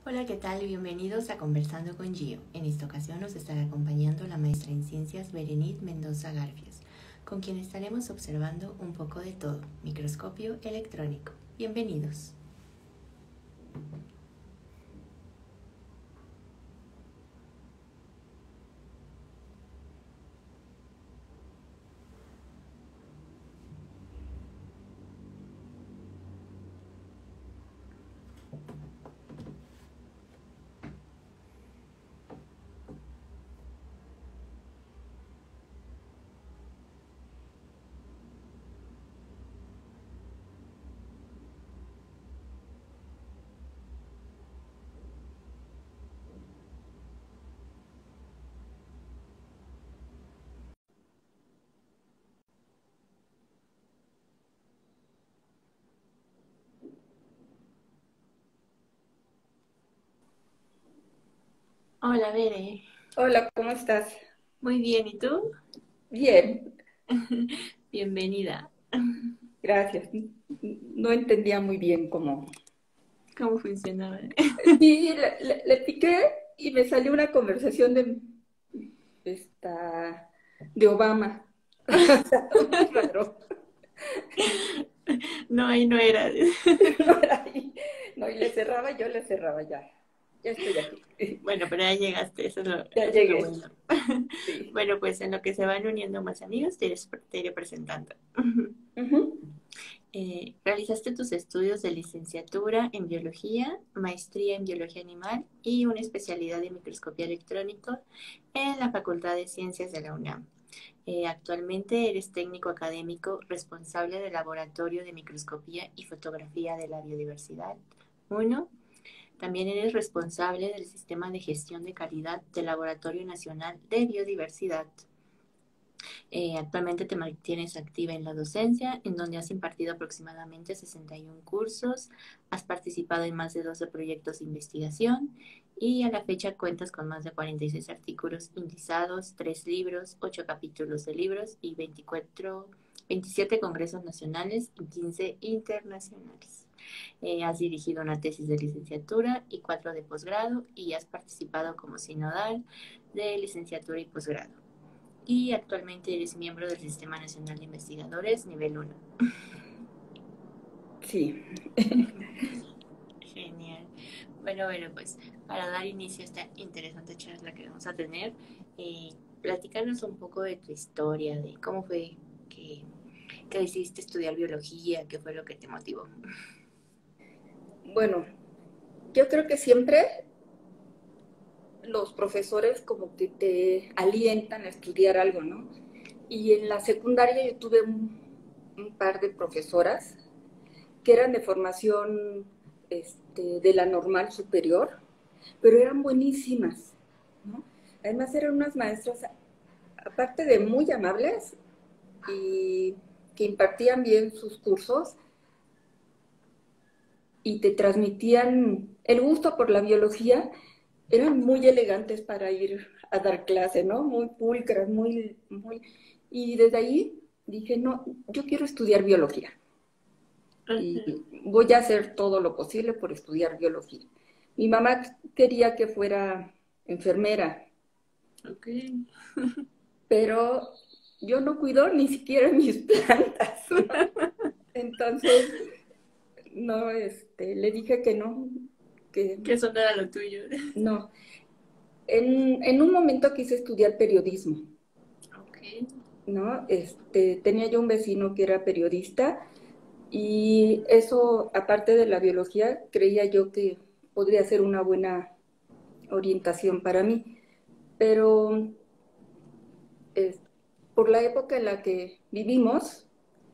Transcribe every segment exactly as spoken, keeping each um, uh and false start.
Hola, ¿qué tal? Bienvenidos a Conversando con Gio. En esta ocasión nos estará acompañando la maestra en ciencias Berenit Mendoza Garfias, con quien estaremos observando un poco de todo, microscopio electrónico. Bienvenidos. Hola, Bere. Hola, ¿cómo estás? Muy bien, ¿y tú? Bien, Bienvenida. gracias. No entendía muy bien cómo. ¿Cómo funcionaba? Sí, le, le- le piqué y me salió una conversación de esta de Obama. O sea, muy raro. No, ahí no era. No era ahí. No, y le cerraba, yo le cerraba ya. Ya estoy aquí. Bueno, pero ya llegaste, eso es lo, Ya eso es lo llegué. bueno. Sí. Bueno, pues en lo que se van uniendo más amigos, te iré, te iré presentando. Ujú. Eh, realizaste tus estudios de licenciatura en biología, maestría en biología animal y una especialidad de microscopía electrónica en la Facultad de Ciencias de la UNAM. Eh, actualmente eres técnico académico responsable del Laboratorio de Microscopía y Fotografía de la Biodiversidad. Uno. También eres responsable del Sistema de Gestión de Calidad del Laboratorio Nacional de Biodiversidad. Eh, actualmente te mantienes activa en la docencia, en donde has impartido aproximadamente sesenta y uno cursos, has participado en más de doce proyectos de investigación y a la fecha cuentas con más de cuarenta y seis artículos indizados, tres libros, ocho capítulos de libros y veinticuatro, veintisiete congresos nacionales y quince internacionales. Eh, has dirigido una tesis de licenciatura y cuatro de posgrado y has participado como sinodal de licenciatura y posgrado y actualmente eres miembro del Sistema Nacional de Investigadores nivel uno. Sí. Genial. Bueno, bueno, pues para dar inicio a esta interesante charla que vamos a tener, eh, platícanos un poco de tu historia, de cómo fue que, que decidiste estudiar biología, qué fue lo que te motivó. Bueno, yo creo que siempre los profesores como que te alientan a estudiar algo, ¿no? Y en la secundaria yo tuve un, un par de profesoras que eran de formación este, de la normal superior, pero eran buenísimas, ¿no? Además eran unas maestras, aparte de muy amables y que impartían bien sus cursos y te transmitían el gusto por la biología, eran muy elegantes para ir a dar clase, ¿no? Muy pulcras, muy, muy... Y desde ahí dije, no, yo quiero estudiar biología y voy a hacer todo lo posible por estudiar biología. Mi mamá quería que fuera enfermera, Ok. pero yo no cuido ni siquiera mis plantas, ¿no? Entonces, no, este, le dije que no, que Que eso no era lo tuyo. no. En, en un momento quise estudiar periodismo, Ok. ¿no? Este, tenía yo un vecino que era periodista y eso, aparte de la biología, creía yo que podría ser una buena orientación para mí. Pero eh, por la época en la que vivimos,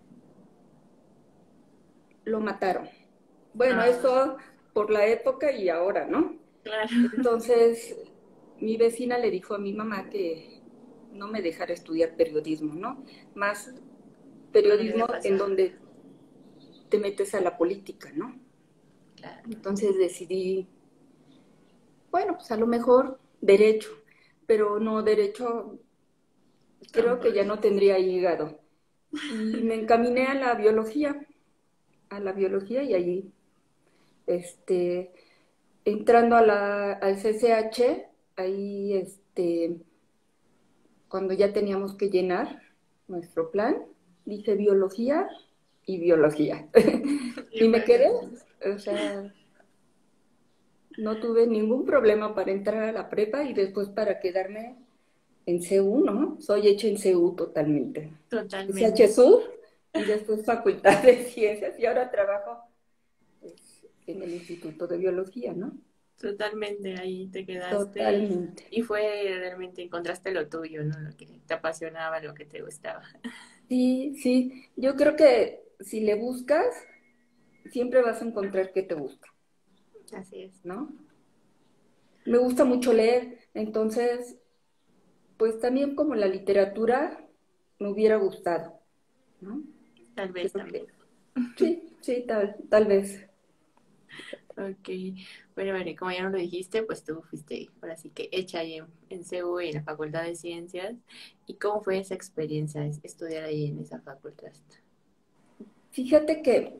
lo mataron. Bueno, Ah, eso por la época y ahora, ¿no? claro. Entonces, mi vecina le dijo a mi mamá que no me dejara estudiar periodismo, ¿no? Más No le periodismo había en pasado. donde te metes a la política, ¿no? Claro. Entonces decidí, bueno, pues a lo mejor derecho, pero no derecho, creo que ya Tampoco. no tendría hígado. Y me encaminé a la biología, a la biología y allí, este, entrando a la, al C C H, ahí este, cuando ya teníamos que llenar nuestro plan, dije biología y biología. Y Y me fue quedé, así. o sea, no tuve ningún problema para entrar a la prepa y después para quedarme en C U, ¿no? Soy hecha en C U totalmente. C H Totalmente. Sur y después Facultad de Ciencias y ahora trabajo pues, en el Instituto de Biología, ¿no? Totalmente, ahí te quedaste y, Totalmente. y fue realmente, encontraste lo tuyo, ¿no? Lo que te apasionaba, lo que te gustaba. Sí, sí, yo creo que si le buscas, siempre vas a encontrar que te gusta, Así es. ¿no? Me gusta mucho leer, entonces, pues también como la literatura me hubiera gustado, ¿no? Tal vez Creo también. que sí, sí, tal, tal vez. Ok, bueno, bueno, y como ya no lo dijiste, pues tú fuiste, ahora sí que hecha ahí en, en C U y en la Facultad de Ciencias. ¿Y cómo fue esa experiencia, es- estudiar ahí en esa facultad? Fíjate que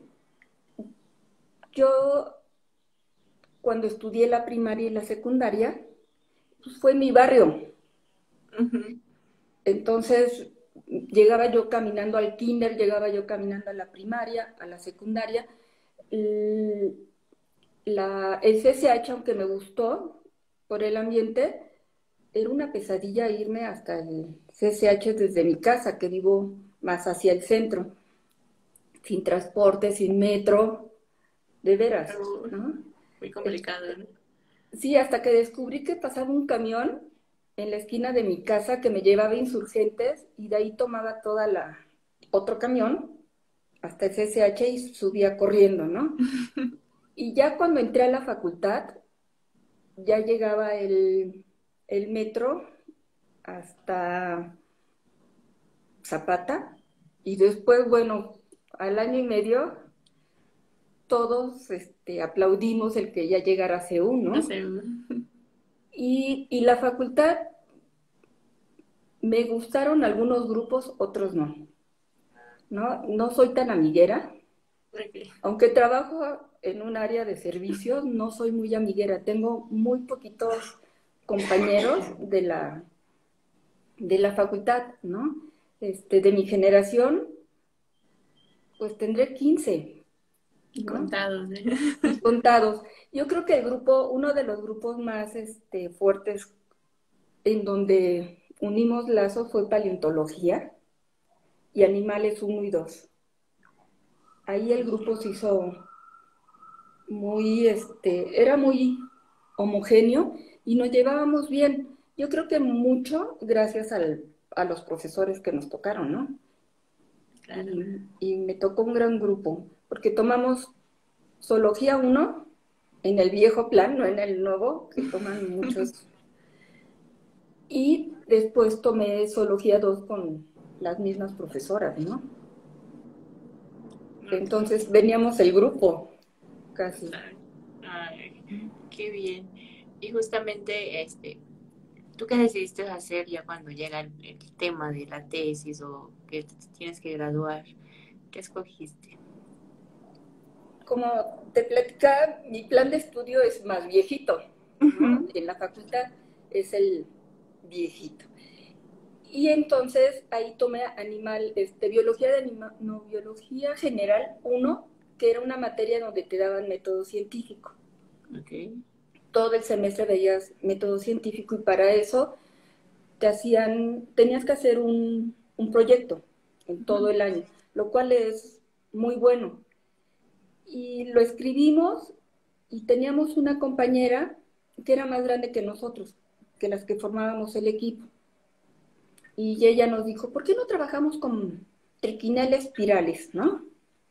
yo cuando estudié la primaria y la secundaria, pues fue mi barrio. Ujú. Entonces, llegaba yo caminando al kinder, llegaba yo caminando a la primaria, a la secundaria. El, la, el C C H, aunque me gustó por el ambiente, era una pesadilla irme hasta el C C H desde mi casa, que vivo más hacia el centro, sin transporte, sin metro, de veras, Algo ¿no? muy El- complicado, ¿no? sí, hasta que descubrí que pasaba un camión en la esquina de mi casa que me llevaba a Insurgentes y de ahí tomaba toda la otro camión hasta el C C H y subía corriendo, ¿no? Y ya cuando entré a la facultad, ya llegaba el, el metro hasta Zapata y después, bueno, al año y medio todos este, aplaudimos el que ya llegara a C U, No ¿no? sé. Y, y la facultad me gustaron algunos grupos, otros no, ¿no? No soy tan amiguera, Ok. aunque trabajo en un área de servicios, no soy muy amiguera, tengo muy poquitos compañeros de la, de la facultad, ¿no? Este, de mi generación, pues tendré quince, Y ¿no? contados, ¿eh? Y contados. Yo creo que el grupo, uno de los grupos más este, fuertes en donde unimos lazos fue paleontología y animales uno y dos. Ahí el grupo se hizo muy, este, era muy homogéneo y nos llevábamos bien. Yo creo que mucho gracias al, a los profesores que nos tocaron, ¿no? Claro. Y, y me tocó un gran grupo, porque tomamos zoología uno en el viejo plan, no en el nuevo, que toman muchos. Y después tomé zoología dos con las mismas profesoras, ¿no? Ok. Entonces veníamos el grupo, casi. Claro. Ay, qué bien. Y justamente, este, ¿tú qué decidiste hacer ya cuando llega el, el tema de la tesis o que te tienes que graduar? ¿Qué escogiste? Como te platicaba, mi plan de estudio es más viejito, ¿no? Ujú. En la facultad es el viejito. Y entonces ahí tomé animal, este, biología de anima, no, biología general uno, que era una materia donde te daban método científico. Ok. Todo el semestre veías método científico y para eso te hacían, tenías que hacer un, un proyecto en todo Ujú. el año, lo cual es muy bueno. Y lo escribimos y teníamos una compañera que era más grande que nosotros, que las que formábamos el equipo. Y ella nos dijo, ¿por qué no trabajamos con triquinales espirales, no?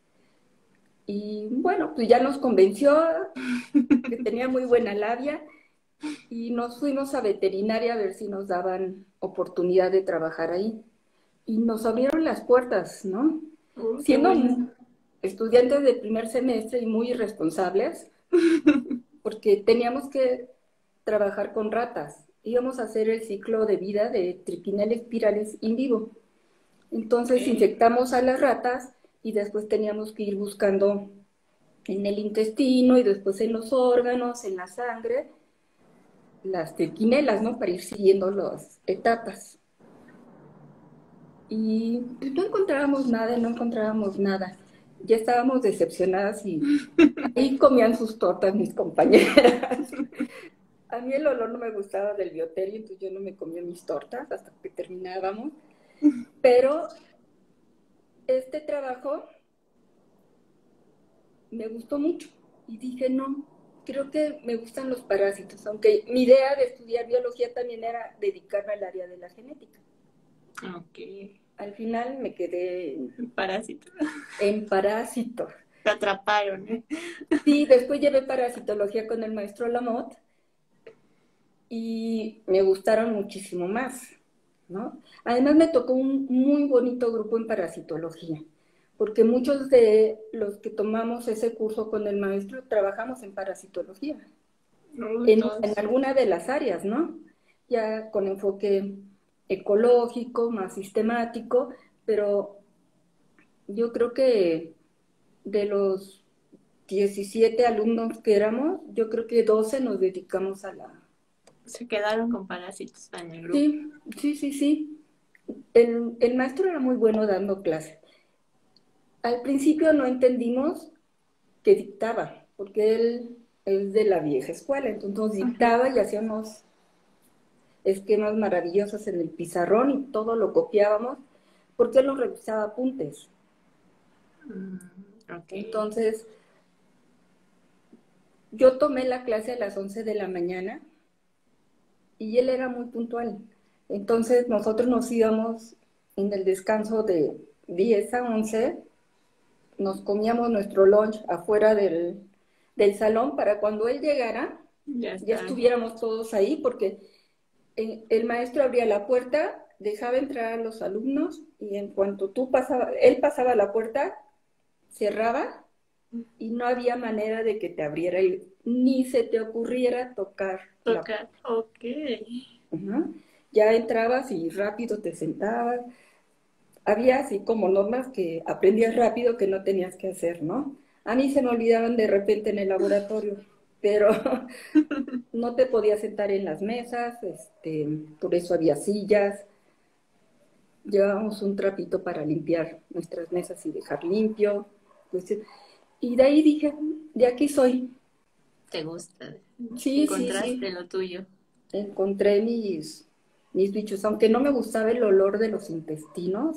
Y bueno, pues ya nos convenció que tenía muy buena labia y nos fuimos a veterinaria a ver si nos daban oportunidad de trabajar ahí. Y nos abrieron las puertas, ¿no? Uh, qué Siendo bueno. estudiantes de primer semestre y muy irresponsables, porque teníamos que trabajar con ratas. Íbamos a hacer el ciclo de vida de triquinales espirales in vivo. Entonces Ok. infectamos a las ratas y después teníamos que ir buscando en el intestino y después en los órganos, en la sangre, las triquinelas, ¿no? Para ir siguiendo las etapas. Y pues, no encontrábamos nada, no encontrábamos nada. Ya estábamos decepcionadas y ahí comían sus tortas mis compañeras. A mí el olor no me gustaba del bioterio, entonces yo no me comía mis tortas hasta que terminábamos. Pero este trabajo me gustó mucho y dije, no, creo que me gustan los parásitos, aunque mi idea de estudiar biología también era dedicarme al área de la genética. Ok. Al final me quedé Parásito. en parásitos. Te atraparon, ¿eh? Sí, después llevé parasitología con el maestro Lamotte y me gustaron muchísimo más, ¿no? Además me tocó un muy bonito grupo en parasitología, porque muchos de los que tomamos ese curso con el maestro trabajamos en parasitología, No, en, todos. en alguna de las áreas, ¿no? Ya con enfoque ecológico, más sistemático, pero yo creo que de los diecisiete alumnos que éramos, yo creo que doce nos dedicamos a la... Se quedaron con parásitos en el grupo. Sí, sí, sí, sí. El, el maestro era muy bueno dando clase. Al principio no entendimos que dictaba, porque él es de la vieja escuela, entonces nos dictaba y hacía unos esquemas maravillosos en el pizarrón y todo lo copiábamos, porque él nos revisaba apuntes. Mm, okay. Entonces, yo tomé la clase a las once de la mañana y él era muy puntual. Entonces, nosotros nos íbamos en el descanso de diez a once, nos comíamos nuestro lunch afuera del, del salón para cuando él llegara, ya, ya estuviéramos todos ahí, porque el maestro abría la puerta, dejaba entrar a los alumnos y en cuanto tú pasaba, él pasaba la puerta, cerraba y no había manera de que te abriera y ni se te ocurriera tocar. Tocar, la... ok. Uh-huh. Ya entrabas y rápido te sentabas. Había así como normas que aprendías rápido que no tenías que hacer, ¿no? A mí se me olvidaban de repente en el laboratorio, pero no te podías sentar en las mesas, este, por eso había sillas. Llevábamos un trapito para limpiar nuestras mesas y dejar limpio. Pues, y de ahí dije, de aquí soy. ¿Te gusta? Sí, encontraste sí, sí. lo tuyo. Encontré mis, mis bichos, aunque no me gustaba el olor de los intestinos.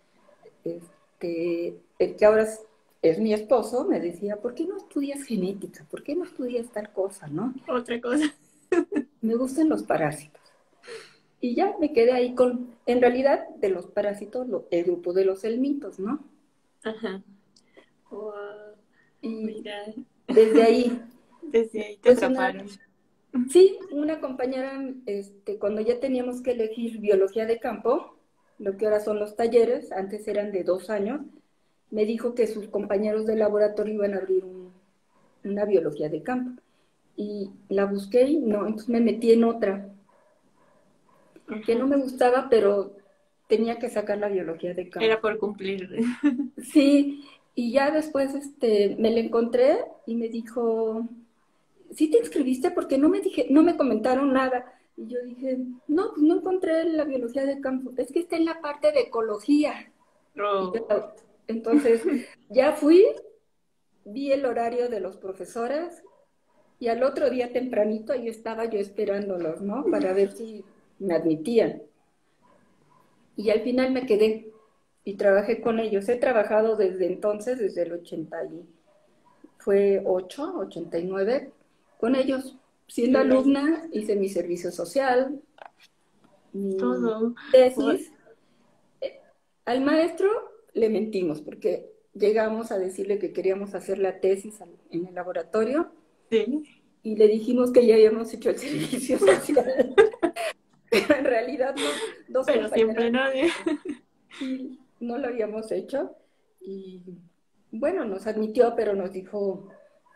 Este, el que ahora es, es mi esposo me decía, ¿por qué no estudias genética? ¿Por qué no estudias tal cosa, no? Otra cosa. Me gustan los parásitos. Y ya me quedé ahí con, en realidad, de los parásitos, lo, el grupo de los helmintos, ¿no? Ajá. Wow. Y mira. Desde ahí. Desde ahí te pues atraparon. Una, sí, una compañera, este, cuando ya teníamos que elegir biología de campo, lo que ahora son los talleres, antes eran de dos años, me dijo que sus compañeros de laboratorio iban a abrir un, una biología de campo. Y la busqué y no, entonces me metí en otra, uh-huh. que no me gustaba, pero tenía que sacar la biología de campo. Era por cumplir. Sí, y ya después este, me la encontré y me dijo, ¿sí te inscribiste? Porque no me, dije, no me comentaron nada. Y yo dije, no, pues no encontré la biología de campo, es que está en la parte de ecología. Oh. Yo, entonces, ya fui, vi el horario de los profesores y al otro día tempranito ahí estaba yo esperándolos, ¿no? Para ver si me admitían. Y al final me quedé y trabajé con ellos. He trabajado desde entonces, desde el ochenta y fue ocho, ochenta y nueve, con ellos. Siendo sí, alumna, hice mi servicio social, mi todo. tesis. Eh, al maestro le mentimos porque llegamos a decirle que queríamos hacer la tesis en el laboratorio. Sí. Y le dijimos que ya habíamos hecho el servicio social. Pero en realidad no. Dos Pero siempre no. Sí, no lo habíamos hecho. Y bueno, nos admitió, pero nos dijo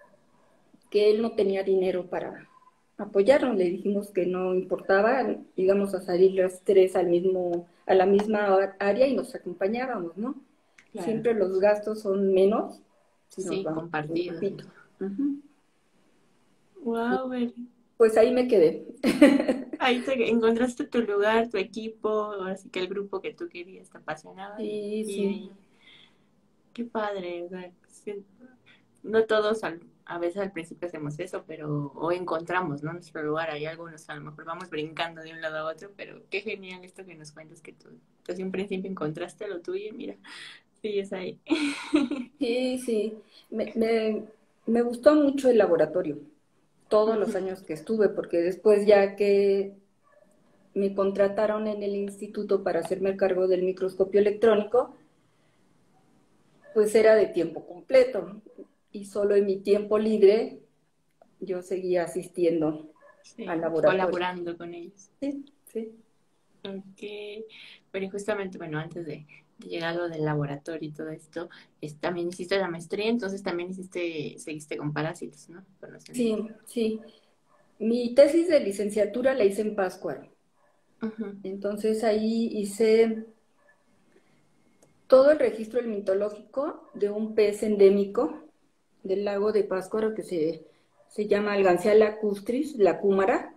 que él no tenía dinero para apoyarnos. Le dijimos que no importaba, íbamos a salir las tres al mismo, a la misma área y nos acompañábamos, ¿no? Claro. Siempre los gastos son menos si nos Sí, vamos un compartidos. grupito. Uh-huh. Wow, Pues ahí me quedé. ahí te encontraste tu lugar, tu equipo, así que el grupo que tú querías te apasionaba y, Sí, y sí. ahí, qué padre, o sea, sí, no todos al- a veces al principio hacemos eso, pero o encontramos, ¿no? Nuestro lugar, hay algunos a lo mejor vamos brincando de un lado a otro, pero qué genial esto que nos cuentas que tú desde un principio encontraste lo tuyo y mira, sigues ahí. Sí, sí. Me, me, me gustó mucho el laboratorio, todos los Ujú. años que estuve, porque después ya que me contrataron en el instituto para hacerme cargo del microscopio electrónico, pues era de tiempo completo y solo en mi tiempo libre yo seguía asistiendo al Sí, laboratorio. colaborando con ellos. Sí, sí. Ok, pero justamente, bueno, antes de, de llegar a lo del laboratorio y todo esto, es- también hiciste la maestría, entonces también hiciste, seguiste con parásitos, ¿no? Con los Sí, enemigos. sí. Mi tesis de licenciatura la hice en Pátzcuaro. Ujú. Entonces ahí hice todo el registro mitológico de un pez endémico del lago de Pátzcuaro que se, se llama Algancia lacustris, la cúmara,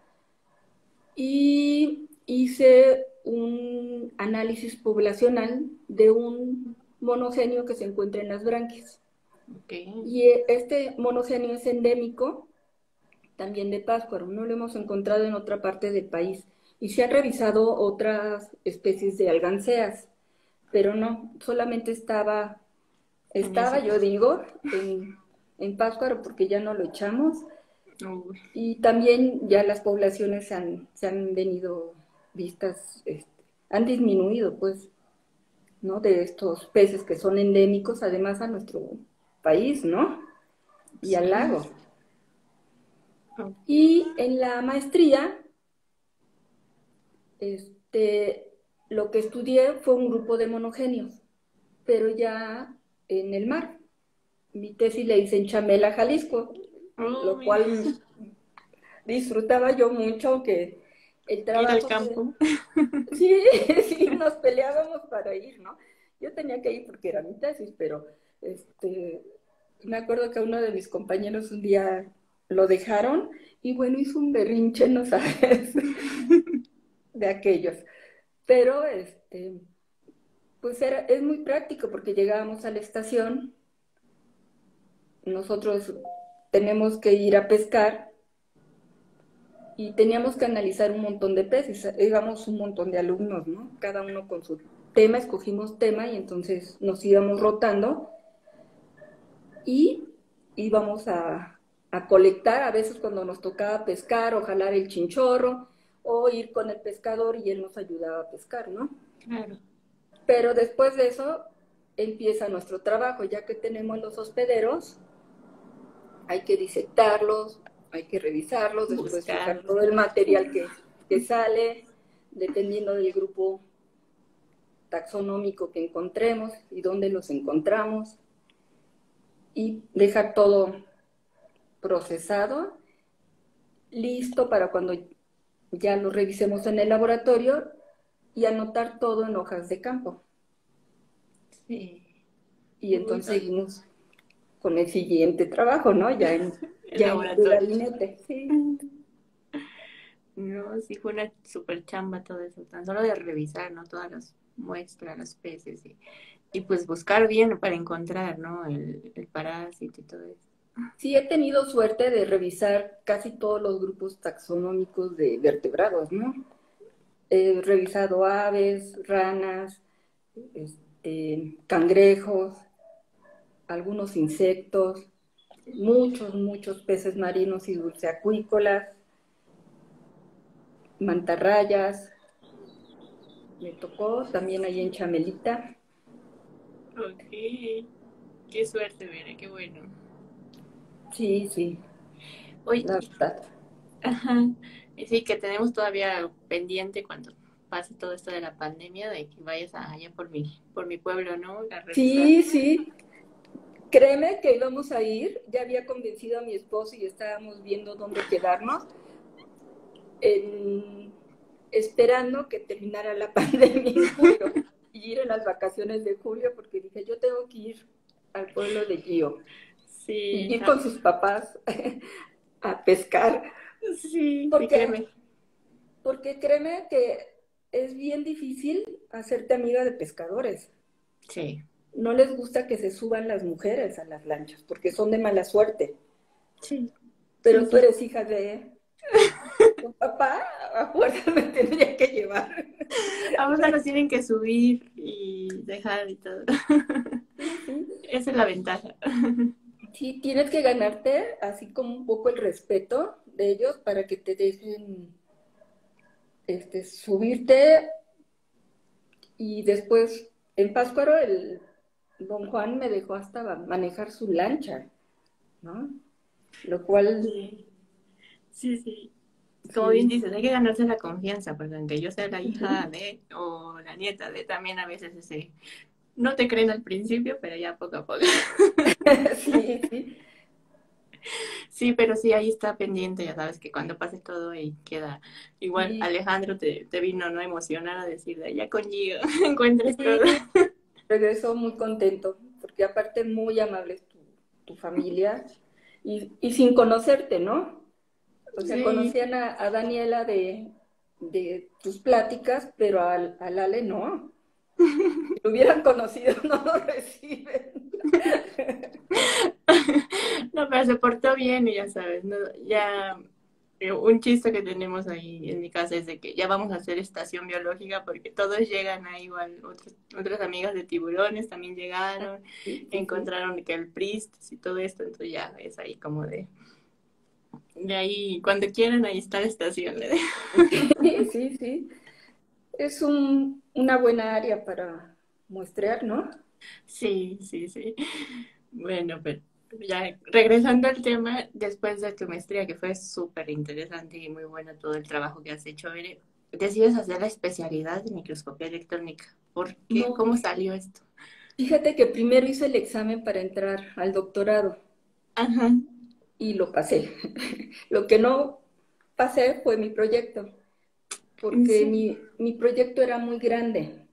y hice un análisis poblacional de un monogenio que se encuentra en las branquias. Ok, Y este monogenio es endémico también de Pátzcuaro, no lo hemos encontrado en otra parte del país. Y se han revisado otras especies de alganceas, pero no, solamente estaba, en estaba ese. yo digo, en, en Pátzcuaro porque ya no lo echamos. Uy, Y también ya las poblaciones han, se han venido vistas, este, han disminuido, pues, ¿no? De estos peces que son endémicos, además a nuestro país, ¿no? Y al sí, lago. ok. Y en la maestría, este, lo que estudié fue un grupo de monogenios, pero ya en el mar. Mi tesis la hice en Chamela, Jalisco, Oh, lo mira, cual disfrutaba yo mucho, que el ir al trabajo que... campo. Sí, sí, nos peleábamos para ir, ¿no? Yo tenía que ir porque era mi tesis, pero este, me acuerdo que a uno de mis compañeros un día lo dejaron y bueno, hizo un berrinche, no sabes, de aquellos. Pero este, pues era, es muy práctico porque llegábamos a la estación, nosotros tenemos que ir a pescar y teníamos que analizar un montón de peces, íbamos un montón de alumnos, ¿no? Cada uno con su tema, escogimos tema y entonces nos íbamos rotando y íbamos a, a colectar, a veces cuando nos tocaba pescar o jalar el chinchorro o ir con el pescador y él nos ayudaba a pescar, ¿no? Claro, Pero después de eso empieza nuestro trabajo, ya que tenemos los hospederos, hay que disectarlos, hay que revisarlos, después fijar buscarlo. todo el material que, que sale, dependiendo del grupo taxonómico que encontremos y dónde los encontramos, y dejar todo procesado, listo para cuando ya lo revisemos en el laboratorio y anotar todo en hojas de campo. Sí. Y Uy, entonces no, seguimos con el siguiente trabajo, ¿no? Ya en, el ya en el laboratorio. gabinete, sí. No, sí fue una super chamba todo eso, tan solo de revisar, ¿no? Todas las muestras, los peces y, y pues buscar bien para encontrar, ¿no? El, el parásito y todo eso. Sí, he tenido suerte de revisar casi todos los grupos taxonómicos de vertebrados, ¿no? He revisado aves, ranas, este, cangrejos, algunos insectos, muchos, muchos peces marinos y dulceacuícolas, mantarrayas. Me tocó también ahí en Chamelita. Ok, qué suerte, mira, qué bueno. Sí, sí, Oye, la verdad. ajá, y sí, que tenemos todavía pendiente cuando pase todo esto de la pandemia, de que vayas a- allá por mi, por mi pueblo, ¿no? A revisar. Sí, sí. Créeme que íbamos a ir, ya había convencido a mi esposo y estábamos viendo dónde quedarnos, en, esperando que terminara la pandemia en julio y ir en las vacaciones de julio, porque dije, yo tengo que ir. al pueblo de Gio. Sí, Y ir ah, con sus papás a pescar. sí, sí, Porque, créeme. porque créeme que es bien difícil hacerte amiga de pescadores. Sí, No les gusta que se suban las mujeres a las lanchas, porque son de mala suerte. sí, sí, Pero tú sí. eres hija de tu papá, a fuerza me tendría que llevar. A vos nos tienen que subir y dejar y todo. Sí, sí. Esa es la ventaja. Sí, tienes que ganarte así como un poco el respeto de ellos para que te dejen este, subirte. Y después en Pátzcuaro el don Juan me dejó hasta manejar su lancha, ¿no? Lo cual, Sí, sí, sí. Como bien sí. dices, hay que ganarse la confianza, porque aunque yo sea la hija Ujú. de o la nieta de, también a veces ese, no te creen al principio, pero ya poco a poco. Sí, sí. Sí, pero sí, ahí está pendiente, ya sabes que cuando pase todo y queda igual, Y, Alejandro te, te vino no emocionar a decir, de ya con Gio encuentres todo. y regresó muy contento, porque aparte muy amable tu, tu familia y, y sin conocerte, ¿no? O sea, Sí, conocían a, a Daniela de, de tus pláticas, pero al, al Ale no. Si lo hubieran conocido, no lo reciben. no, pero se portó bien y ya sabes, ¿no? Ya eh, un chiste que tenemos ahí en mi casa es de que ya vamos a hacer estación biológica porque todos llegan ahí igual, otros, otras amigas de tiburones también llegaron, Sí, sí, sí. encontraron que el Pristis y todo esto, entonces ya es ahí como de, de ahí, cuando quieran, ahí está la estación. ¿Eh? Sí, sí, sí. Es un, una buena área para muestrear, ¿no? Sí, sí, sí. Bueno, pero ya regresando al tema, después de tu maestría, que fue súper interesante y muy bueno todo el trabajo que has hecho, Bere, decides hacer la especialidad de microscopía electrónica. ¿Por qué? No, ¿Cómo salió esto? fíjate que primero hice el examen para entrar al doctorado Ajá, y lo pasé. Lo que no pasé fue mi proyecto, ¿en porque serio? mi, mi proyecto era muy grande.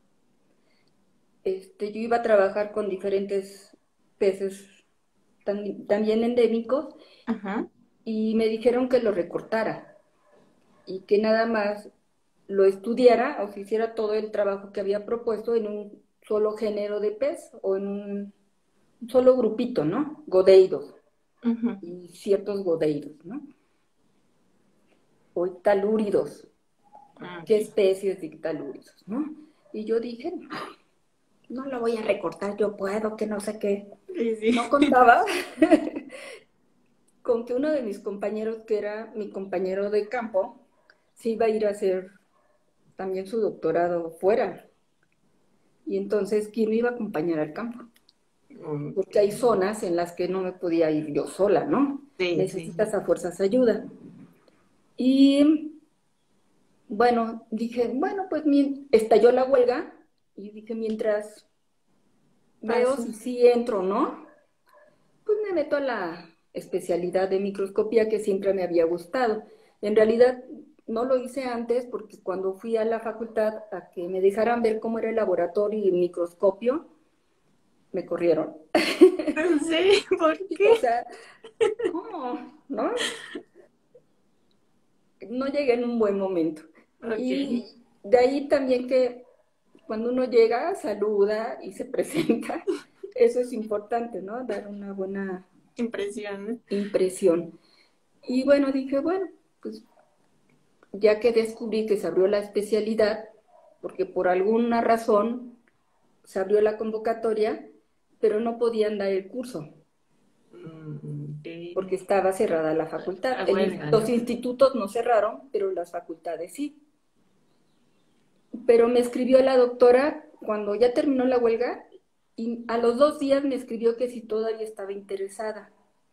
Este, yo iba a trabajar con diferentes peces tam- también endémicos Ajá. y me dijeron que lo recortara y que nada más lo estudiara o se hiciera todo el trabajo que había propuesto en un solo género de pez o en un solo grupito, ¿no? Godeidos Ujú. y ciertos godeidos, ¿no? O ictalúridos, Ah, ¿qué ok. especies de ictalúridos, ¿no? Y yo dije, no lo voy a recortar, yo puedo, que no sé qué. Sí, No sí. contaba con que uno de mis compañeros, que era mi compañero de campo, se iba a ir a hacer también su doctorado fuera. Y entonces, ¿quién me iba a acompañar al campo? Ok. Porque hay zonas en las que no me podía ir yo sola, ¿no? Sí, sí, Necesitas a fuerzas ayuda. Y bueno, dije, bueno, pues estalló la huelga y dije, mientras veo pasa. si sí entro o no, pues me meto a la especialidad de microscopía que siempre me había gustado. En realidad no lo hice antes porque cuando fui a la facultad a que me dejaran ver cómo era el laboratorio y el microscopio, me corrieron. ¿En serio? ¿Por O qué? sea, ¿cómo? ¿No? No llegué en un buen momento. Ok. Y de ahí también que cuando uno llega, saluda y se presenta, eso es importante, ¿no? Dar una buena Impresión. impresión. Y bueno, dije, bueno, pues ya que descubrí que se abrió la especialidad, porque por alguna razón se abrió la convocatoria, pero no podían dar el curso, Mm, ok. porque estaba cerrada la facultad. Ah, El- huelga, los ¿no? institutos no cerraron, pero las facultades sí. Pero me escribió la doctora cuando ya terminó la huelga y a los dos días me escribió que si todavía estaba interesada.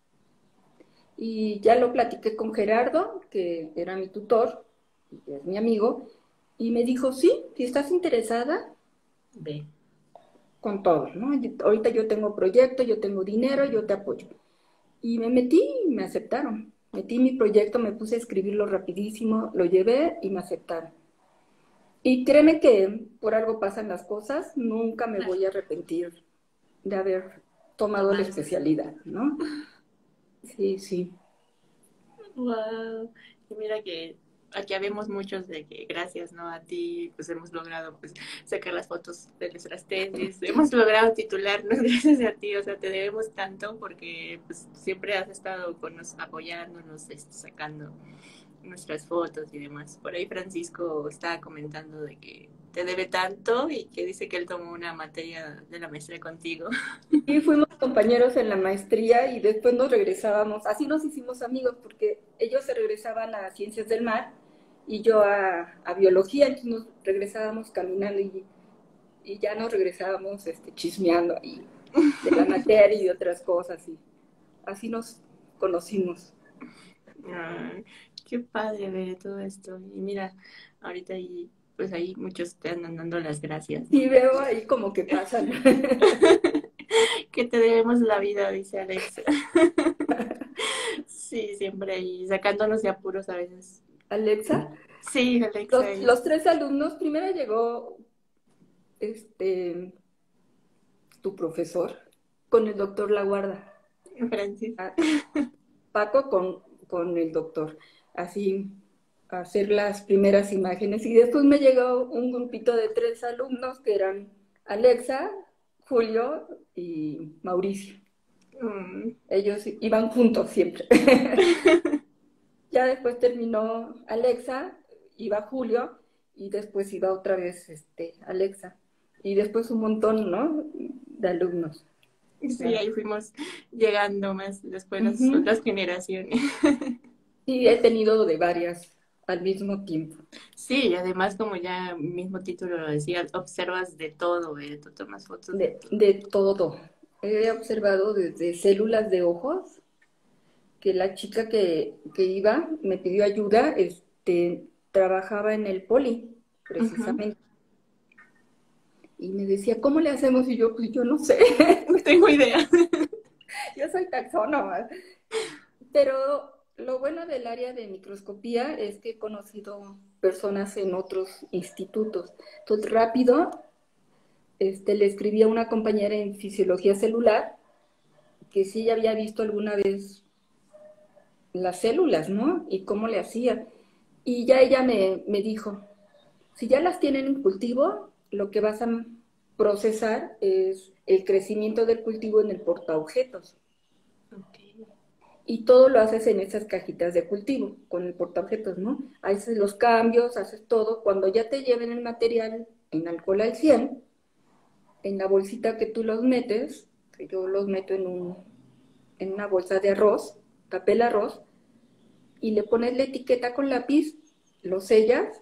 Y ya lo platiqué con Gerardo, que era mi tutor, que es mi amigo, y me dijo, sí, si estás interesada, Ve. con todo, ¿no? Ahorita yo tengo proyecto, yo tengo dinero, yo te apoyo. Y me metí y me aceptaron. Metí mi proyecto, me puse a escribirlo rapidísimo, lo llevé y me aceptaron. Y créeme que por algo pasan las cosas, nunca me voy a arrepentir de haber tomado la tomar. especialidad, ¿no? Sí, sí. Wow. Y mira que aquí habemos muchos de que gracias, ¿no? A ti, pues hemos logrado pues sacar las fotos de nuestras tesis, hemos logrado titularnos gracias a ti, o sea, te debemos tanto porque pues siempre has estado con nos apoyándonos, este, sacando nuestras fotos y demás. Por ahí Francisco estaba comentando de que te debe tanto y que dice que él tomó una materia de la maestría contigo. Y fuimos compañeros en la maestría y después nos regresábamos, así nos hicimos amigos porque ellos se regresaban a Ciencias del Mar y yo a, a Biología, entonces nos regresábamos caminando y, y ya nos regresábamos este, chismeando ahí de la materia y de otras cosas y así nos conocimos. Ay, qué padre ver todo esto. Y mira, ahorita ahí, pues ahí muchos te andan dando las gracias, Y ¿no? veo ahí como que pasan. Que te debemos la vida, dice Alex. Sí, siempre ahí sacándonos de apuros a veces. Alexa, Sí, Alex los, ahí. los tres alumnos, primero llegó este tu profesor con el doctor Laguarda. Francis. Ah, Paco con, con el doctor, así a hacer las primeras imágenes. Y después me llegó un grupito de tres alumnos que eran Alexa, Julio y Mauricio. Mm. Ellos iban juntos siempre. Ya después terminó Alexa, iba Julio y después iba otra vez este, Alexa. Y después un montón, ¿no? De alumnos. Sí, Ah, ahí fuimos llegando más después las ujú. otras generaciones. Sí, he tenido de varias al mismo tiempo. Sí, y además como ya mismo título lo decía, observas de todo, ¿eh? Tú tomas fotos de De, todo. de todo. He observado desde células de ojos, que la chica que, que iba me pidió ayuda, este, trabajaba en el poli, Ujú. precisamente. Y me decía, ¿cómo le hacemos? Y yo, pues yo no sé, No tengo idea. yo soy taxónoma. Pero lo bueno del área de microscopía es que he conocido personas en otros institutos. Entonces, rápido, este, le escribí a una compañera en fisiología celular que sí ya había visto alguna vez las células, ¿no? Y cómo le hacía. Y ya ella me, me dijo, si ya las tienen en cultivo, lo que vas a procesar es el crecimiento del cultivo en el portaobjetos. Okay. Y todo lo haces en esas cajitas de cultivo, con el portaobjetos, ¿no? Haces los cambios, haces todo. Cuando ya te lleven el material en alcohol al cien, en la bolsita que tú los metes, que yo los meto en, un, en una bolsa de arroz, papel arroz, y le pones la etiqueta con lápiz, lo sellas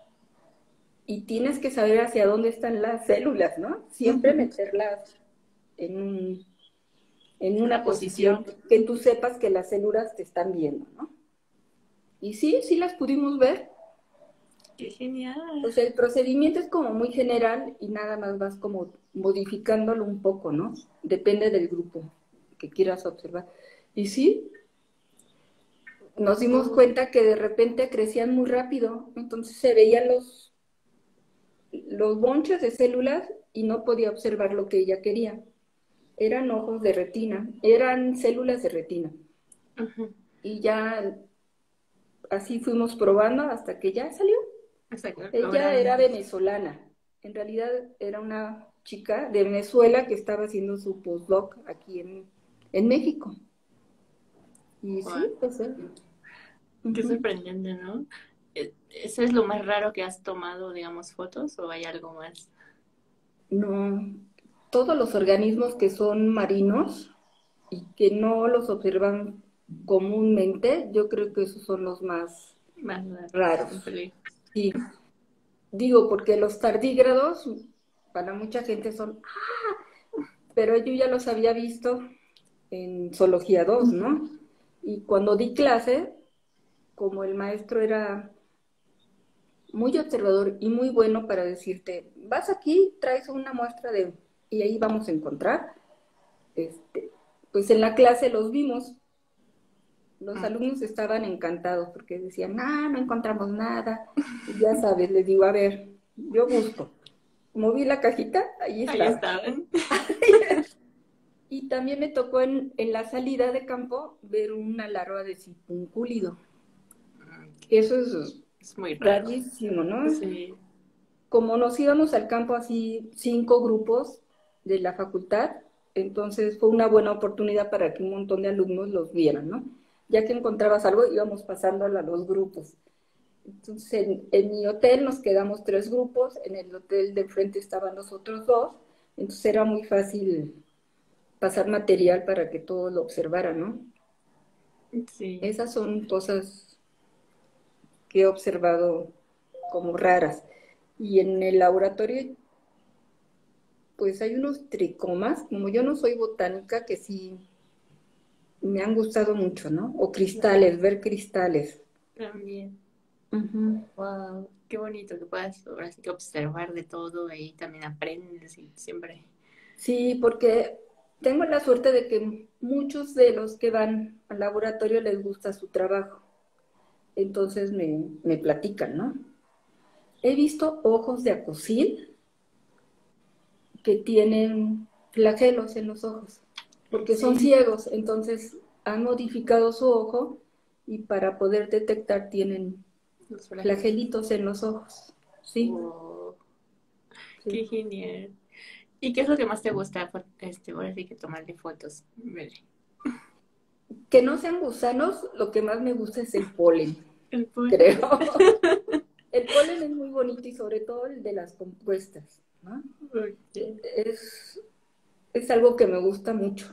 y tienes que saber hacia dónde están las células, ¿no? Siempre Ujú. meterlas en, un, en Una una posición posición. que tú sepas que las células te están viendo, ¿no? Y sí, sí las pudimos ver. Qué genial. O sea, el procedimiento es como muy general y nada más vas como modificándolo un poco, ¿no? Depende del grupo que quieras observar. Y sí, nos dimos Oh. cuenta que de repente crecían muy rápido, entonces se veían los, los bonches de células y no podía observar lo que ella quería. Eran ojos de retina, eran células de retina. Ujú. Y ya así fuimos probando hasta que ya salió. Hasta que Ella lograron. era venezolana, en realidad era una chica de Venezuela que estaba haciendo su postdoc aquí en, en México. Y Wow. sí, pues eh, Qué uh-huh. sorprendente, ¿no? E- ¿Eso es lo más raro que has tomado, digamos, fotos o hay algo más? No, todos los organismos que son marinos y que no los observan comúnmente, yo creo que esos son los más Más raros, raros. complejos. Sí, digo, porque los tardígrados para mucha gente son, pero yo ya los había visto en Zoología dos, Ujú. ¿no? Y cuando di clase, como el maestro era muy observador y muy bueno para decirte, vas aquí, traes una muestra de, y ahí vamos a encontrar, este, pues en la clase los vimos, los Mm. alumnos estaban encantados porque decían, ah, no encontramos nada, y ya sabes, les digo, a ver, yo busco, moví la cajita, ahí Ahí estaba. estaban. Y también me tocó en, en la salida de campo ver una larva de sipuncúlido. Eso es Es muy raro. rarísimo, ¿no? Sí. Como nos íbamos al campo así cinco grupos de la facultad, entonces fue una buena oportunidad para que un montón de alumnos los vieran, ¿no? Ya que encontrabas algo, íbamos pasándola a los grupos. Entonces, en, en mi hotel nos quedamos tres grupos, en el hotel de enfrente estaban los otros dos, entonces era muy fácil pasar material para que todos lo observaran, ¿no? Sí. Esas son cosas que he observado como raras. Y en el laboratorio, pues hay unos tricomas, como yo no soy botánica, que sí me han gustado mucho, ¿no? O cristales, ver cristales. También. Ujú. Wow, qué bonito que puedas ahora sí que observar de todo y también aprendes y siempre. Sí, porque tengo la suerte de que muchos de los que van al laboratorio les gusta su trabajo. Entonces me, me platican, ¿no? He visto ojos de acosil que tienen flagelos en los ojos, porque son Sí, ciegos, entonces han modificado su ojo y para poder detectar tienen los flagelos. flagelitos en los ojos. Sí, Wow, sí. qué genial. ¿Y qué es lo que más te gusta? Por- Este, ahora sí que tomarle fotos. Vale. Que no sean gusanos, lo que más me gusta es el polen, El polen. creo. El polen es muy bonito y sobre todo el de las compuestas, ¿no? Ok. Es, es algo que me gusta mucho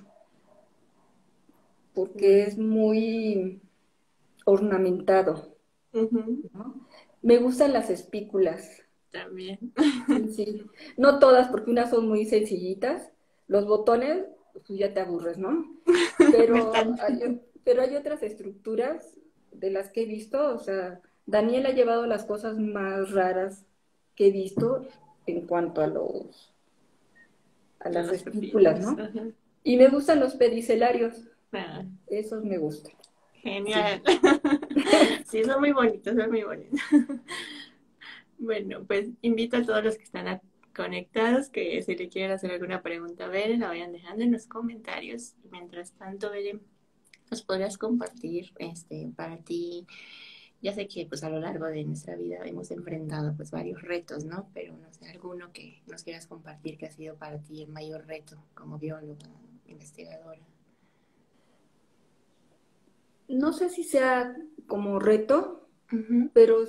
porque Bueno. es muy ornamentado, Ujú. ¿no? Me gustan las espículas, También. sí, sí. No todas, porque unas son muy sencillitas. Los botones, pues ya te aburres, ¿no? Pero ¿Verdad? hay, pero hay otras estructuras de las que he visto, o sea, Daniel ha llevado las cosas más raras que he visto en cuanto a los a De las los espículas, pepinos. ¿no? Ajá. Y me gustan los pedicelarios, Ah, esos me gustan, sí. genial. Sí, son muy bonitos, son muy bonitos. Bueno, pues invito a todos los que están a- conectados que si le quieren hacer alguna pregunta a Beren, la vayan dejando en los comentarios. Mientras tanto, Beren, nos podrías compartir este, para ti. Ya sé que pues a lo largo de nuestra vida hemos enfrentado pues varios retos, ¿no? Pero no sé, alguno que nos quieras compartir que ha sido para ti el mayor reto como bióloga, investigadora. No sé si sea como reto, Ujú. pero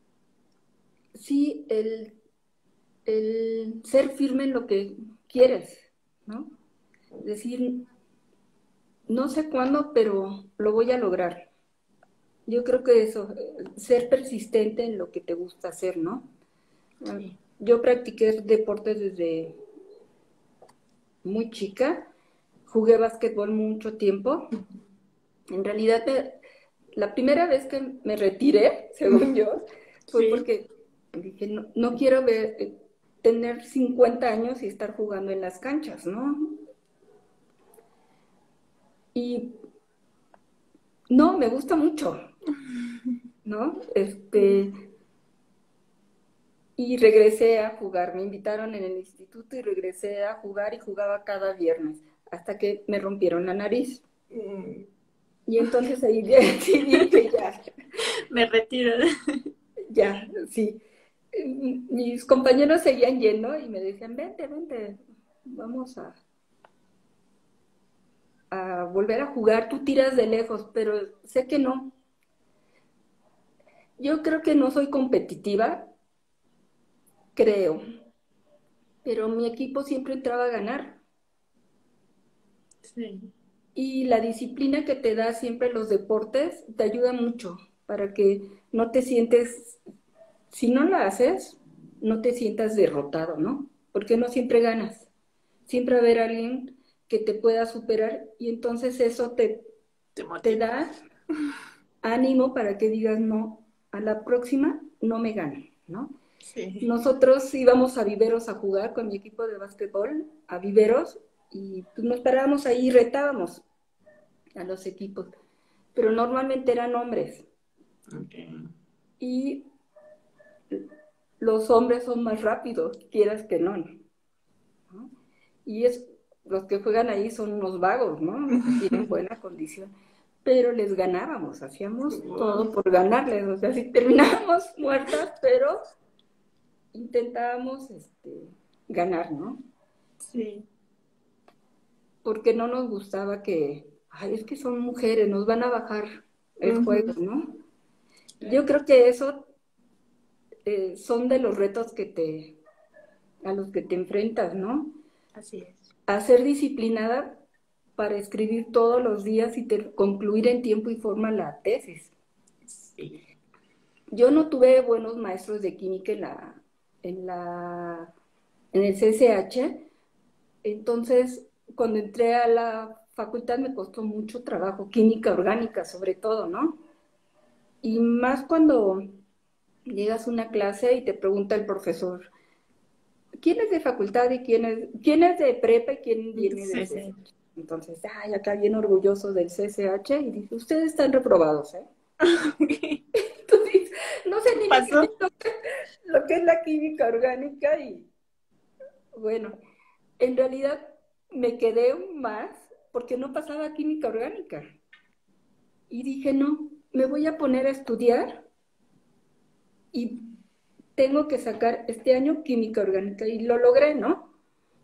sí el, el ser firme en lo que quieres, ¿no? Decir, no sé cuándo, pero lo voy a lograr. Yo creo que eso, eh, ser persistente en lo que te gusta hacer, ¿no? Ah, Sí. yo practiqué deportes desde muy chica, jugué básquetbol mucho tiempo. En realidad, me- la primera vez que me retiré, según yo, fue Sí. porque dije, no, no quiero ver, eh, tener cincuenta años y estar jugando en las canchas, ¿no? Y no, me gusta mucho, ¿no? Este, y regresé a jugar. Me invitaron en el instituto y regresé a jugar y jugaba cada viernes hasta que me rompieron la nariz. Mm, Y entonces ahí decidí que ya, me retiro. ya, sí. Mis compañeros seguían yendo y me decían, vente, vente, vamos a, a volver a jugar, tú tiras de lejos, pero sé que no. Yo creo que no soy competitiva, creo, pero mi equipo siempre entraba a ganar. Sí. Y la disciplina que te da siempre los deportes te ayuda mucho para que no te sientes, si no la haces, no te sientas derrotado, ¿no? Porque no siempre ganas. Siempre va a haber alguien que te pueda superar y entonces eso te, Te te motiva. da ánimo para que digas, no, a la próxima no me ganan, ¿no? Sí. Nosotros íbamos a Viveros a jugar con mi equipo de básquetbol, a Viveros, y pues nos parábamos ahí y retábamos a los equipos, pero normalmente eran hombres Okay. y los hombres son más rápidos, quieras que no, ¿no? Y es, los que juegan ahí son unos vagos, ¿no? No tienen buena condición. Pero les ganábamos, hacíamos todo por ganarles, o sea, sí terminábamos muertas, pero intentábamos este, ganar, ¿no? Sí. Porque no nos gustaba que, ay, es que son mujeres, nos van a bajar el Ujú. juego, ¿no? Yo creo que eso eh, son de los retos que te, a los que te enfrentas, ¿no? Así es. A ser disciplinada para escribir todos los días y te- concluir en tiempo y forma la tesis. Sí. Yo no tuve buenos maestros de química en la, en la, en el C S H, entonces cuando entré a la facultad me costó mucho trabajo, química orgánica sobre todo, ¿no? Y más cuando llegas a una clase y te pregunta el profesor, ¿quién es de facultad y quién es, quién es de prepa y quién viene del Sí, sí. C S H? Entonces, ay, acá bien orgulloso del C S H y dice, ustedes están reprobados, ¿eh? Entonces, no sé ni lo que, Pasó. lo que es la química orgánica y bueno, en realidad me quedé más porque no pasaba química orgánica. Y dije, no, me voy a poner a estudiar y tengo que sacar este año química orgánica. Y lo logré, ¿no?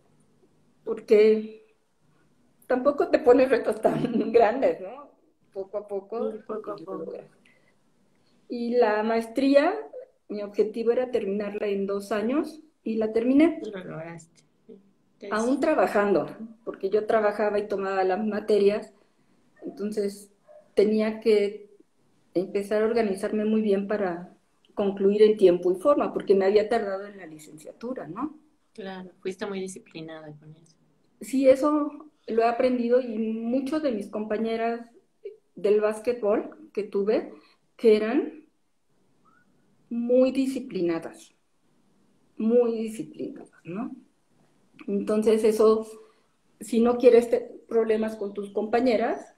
Porque tampoco te pones retos tan grandes, ¿no? Poco a poco Sí, poco a y lo poco. logras. Y la maestría, mi objetivo era terminarla en dos años y la terminé, Lo lograste. Sí. aún Entonces, trabajando, porque yo trabajaba y tomaba las materias, entonces tenía que empezar a organizarme muy bien para concluir en tiempo y forma, porque me había tardado en la licenciatura, ¿no? claro, fuiste muy disciplinada con eso. Sí, eso lo he aprendido y muchos de mis compañeras del básquetbol que tuve, que eran muy disciplinadas, muy disciplinadas, ¿no? Entonces eso, si no quieres te- problemas con tus compañeras,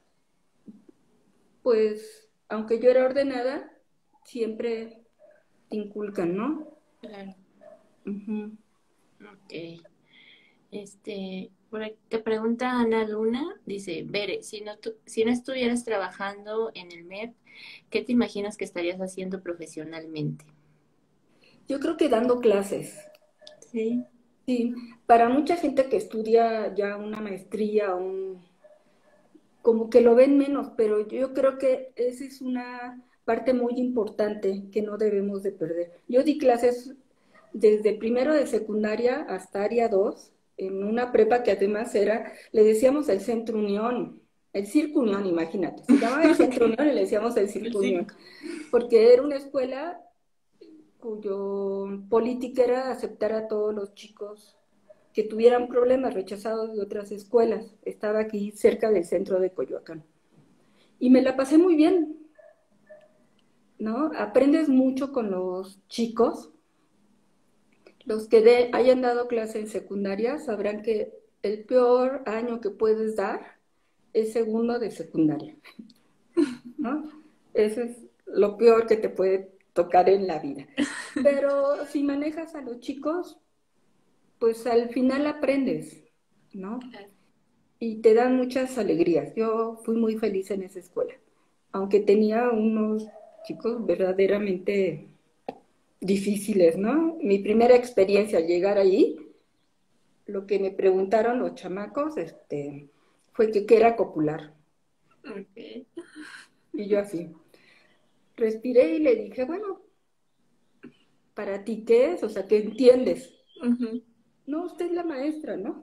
pues aunque yo era ordenada, siempre te inculcan, ¿no? Claro. Ujú. Ok. Este, por aquí te pregunta Ana Luna, dice, Bere, si no, tu- si no estuvieras trabajando en el M E P, ¿qué te imaginas que estarías haciendo profesionalmente? Yo creo que dando clases, Sí. sí, para mucha gente que estudia ya una maestría, un, como que lo ven menos, pero yo creo que esa es una parte muy importante que no debemos de perder. Yo di clases desde primero de secundaria hasta área dos en una prepa que además era, le decíamos el Centro Unión, el Circo Unión, imagínate, se llamaba el Centro Ok. Unión y le decíamos el El Circo Unión, circo. porque era una escuela cuyo política era aceptar a todos los chicos que tuvieran problemas rechazados de otras escuelas. Estaba aquí cerca del centro de Coyoacán. Y me la pasé muy bien, ¿no? Aprendes mucho con los chicos. Los que de, hayan dado clase en secundaria sabrán que el peor año que puedes dar es segundo de secundaria, ¿no? Eso es lo peor que te puede tocar en la vida. Pero si manejas a los chicos, pues al final aprendes, ¿no? Claro. Y te dan muchas alegrías. Yo fui muy feliz en esa escuela, aunque tenía unos chicos verdaderamente difíciles, ¿no? Mi primera experiencia al llegar allí, lo que me preguntaron los chamacos, este, fue que qué era copular. Ok. Y yo así, respiré y le dije, bueno, ¿para ti qué es? O sea, ¿qué entiendes? Ujú. No, usted es la maestra, ¿no?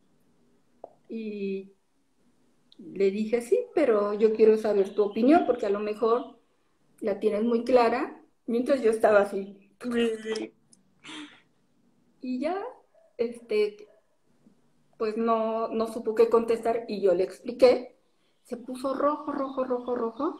Y le dije, sí, pero yo quiero saber tu opinión, porque a lo mejor la tienes muy clara, mientras yo estaba así. Sí, sí. Y ya, este, pues no, no supo qué contestar y yo le expliqué. Se puso rojo, rojo, rojo, rojo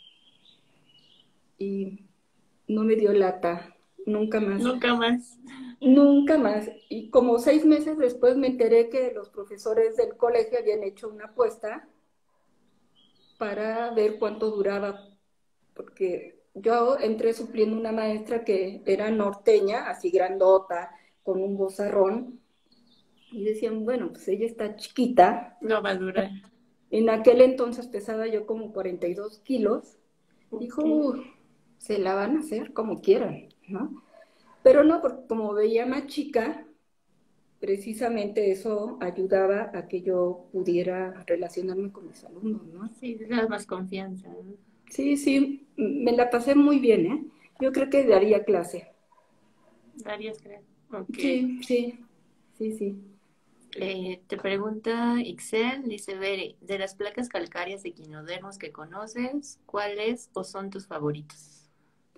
y no me dio lata, nunca más, Nunca más. nunca más. Y como seis meses después me enteré que los profesores del colegio habían hecho una apuesta para ver cuánto duraba, porque yo entré supliendo una maestra que era norteña, así grandota, con un vozarrón, Y decían, bueno, pues ella está chiquita. No va a durar. En aquel entonces pesaba yo como cuarenta y dos kilos. Dijo, Ok. "Uh, se la van a hacer como quieran, ¿no? Pero no, porque como veía más chica, precisamente eso ayudaba a que yo pudiera relacionarme con mis alumnos, ¿no? Sí, te da más confianza, ¿no? Sí, sí, me la pasé muy bien, ¿eh? Yo creo que daría clase. Varias, creo. Ok. Sí, sí, sí, sí. Eh, te pregunta Ixel, dice, Bere, de las placas calcáreas de equinodermos que conoces, ¿cuáles o son tus favoritos?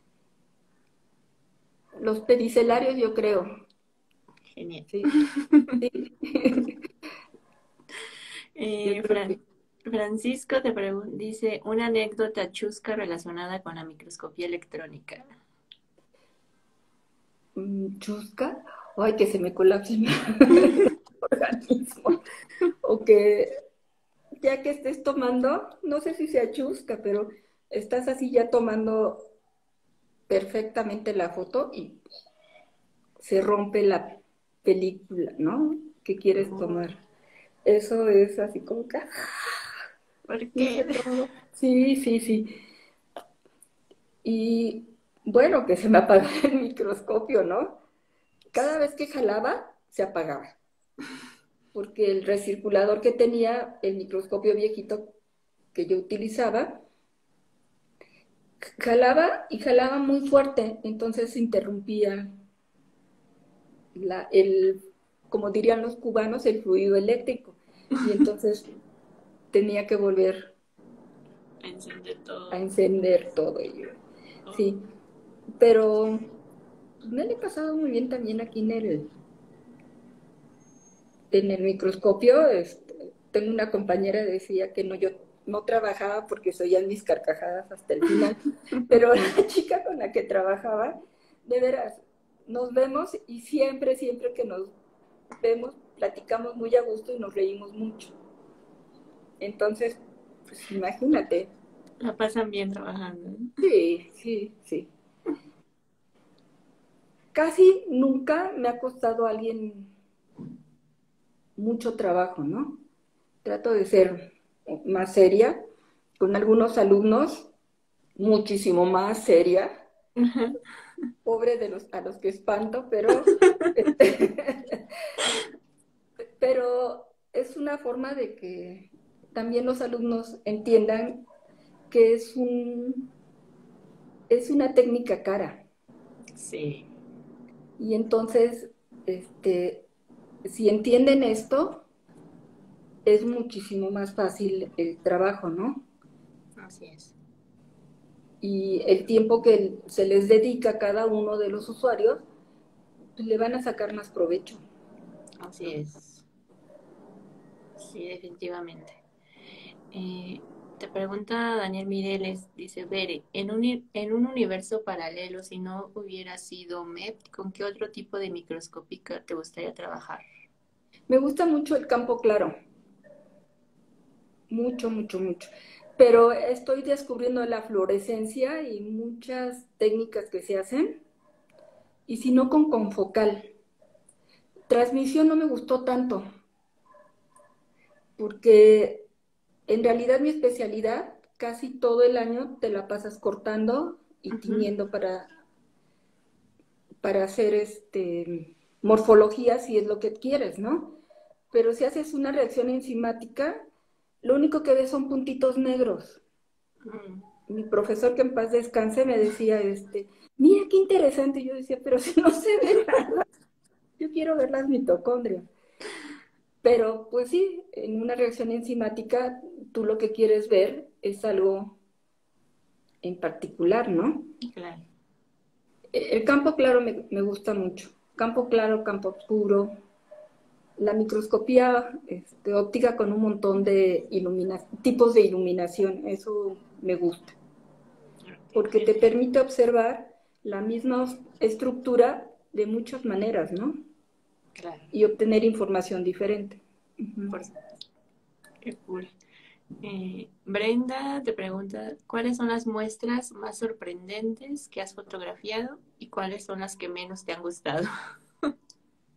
Los pedicelarios, yo creo. Genial. Sí, sí. Yo Eh, creo que Fran- Francisco te pregun- dice, una anécdota chusca relacionada con la microscopía electrónica. mm, chusca, ay, que se me colapse el organismo. O que ya que estés tomando, no sé si sea chusca, pero estás así ya tomando perfectamente la foto y se rompe la película, ¿no? Que quieres Oh, tomar. Eso es así como que ¿por hice qué? todo. Sí, sí, sí. Y bueno, que se me apagaba el microscopio, ¿no? Cada vez que jalaba, se apagaba. Porque el recirculador que tenía, el microscopio viejito que yo utilizaba, jalaba y jalaba muy fuerte, entonces se interrumpía la, el, como dirían los cubanos, el fluido eléctrico. Y entonces tenía que volver Encender a todo. encender todo ello. Oh, Sí, pero pues, me lo he pasado muy bien también aquí en el, en el microscopio. Este, tengo una compañera que decía que no, yo no trabajaba porque se oían mis carcajadas hasta el final, pero la chica con la que trabajaba, de veras, nos vemos y siempre, siempre que nos vemos, platicamos muy a gusto y nos reímos mucho. Entonces, pues imagínate. la pasan bien trabajando, ¿no? Sí, sí, sí. Casi nunca me ha costado a alguien mucho trabajo, ¿no? Trato de ser más seria, con algunos alumnos muchísimo más seria, pobre de los a los que espanto, pero pero es una forma de que también los alumnos entiendan que es un es una técnica cara Sí, y entonces este si entienden esto es muchísimo más fácil el trabajo, ¿no? así es. Y el tiempo que se les dedica a cada uno de los usuarios, pues le van a sacar más provecho, Así ¿no? es. Sí, definitivamente. Eh, te pregunta Daniel Mireles, dice, Bere, en un, i- en un universo paralelo, si no hubiera sido M E P, ¿con qué otro tipo de microscópica te gustaría trabajar? Me gusta mucho el campo claro, mucho, mucho, mucho. Pero estoy descubriendo la fluorescencia y muchas técnicas que se hacen, y si no con confocal. Transmisión no me gustó tanto, porque en realidad mi especialidad casi todo el año te la pasas cortando y Ujú. tiñendo para para hacer este, morfología si es lo que quieres, ¿no? Pero si haces una reacción enzimática, lo único que ves son puntitos negros. Mm, Mi profesor, que en paz descanse, me decía, este, mira qué interesante. Y yo decía, pero si no se ve nada, yo quiero ver las mitocondrias. Pero pues sí, en una reacción enzimática, tú lo que quieres ver es algo en particular, ¿no? claro. El campo claro me, me gusta mucho. Campo claro, campo oscuro, la microscopía este, óptica con un montón de ilumina tipos de iluminación, eso me gusta, Ok, porque te genial. permite observar la misma estructura de muchas maneras, ¿no? Claro, Y obtener información diferente. Uh-huh. por supuesto. Qué cool. Eh, Brenda te pregunta, ¿cuáles son las muestras más sorprendentes que has fotografiado y cuáles son las que menos te han gustado?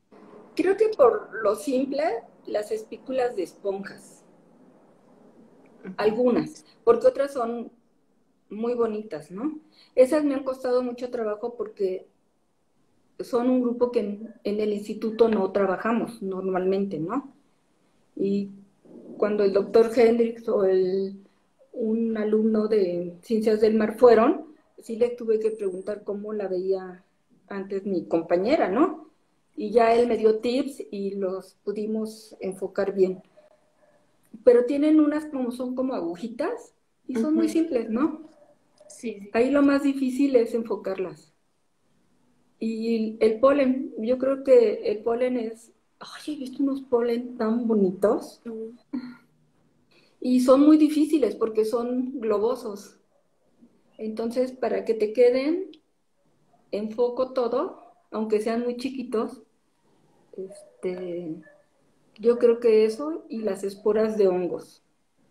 Creo que por lo simple, las espículas de esponjas, algunas, porque otras son muy bonitas, ¿no? Esas me han costado mucho trabajo porque son un grupo que en, en el instituto no trabajamos normalmente, ¿no? Y cuando el doctor Hendricks o el, un alumno de Ciencias del Mar fueron, sí le tuve que preguntar cómo la veía antes mi compañera, ¿no? Y ya él me dio tips y los pudimos enfocar bien. Pero tienen unas como son como agujitas y son muy Ujú. simples, ¿no? Sí, sí. Ahí lo más difícil es enfocarlas. Y el polen, yo creo que el polen es, ay, he visto unos polen tan bonitos Mm. y son muy difíciles porque son globosos. Entonces, para que te queden, enfoco todo, aunque sean muy chiquitos, este, yo creo que eso y las esporas de hongos.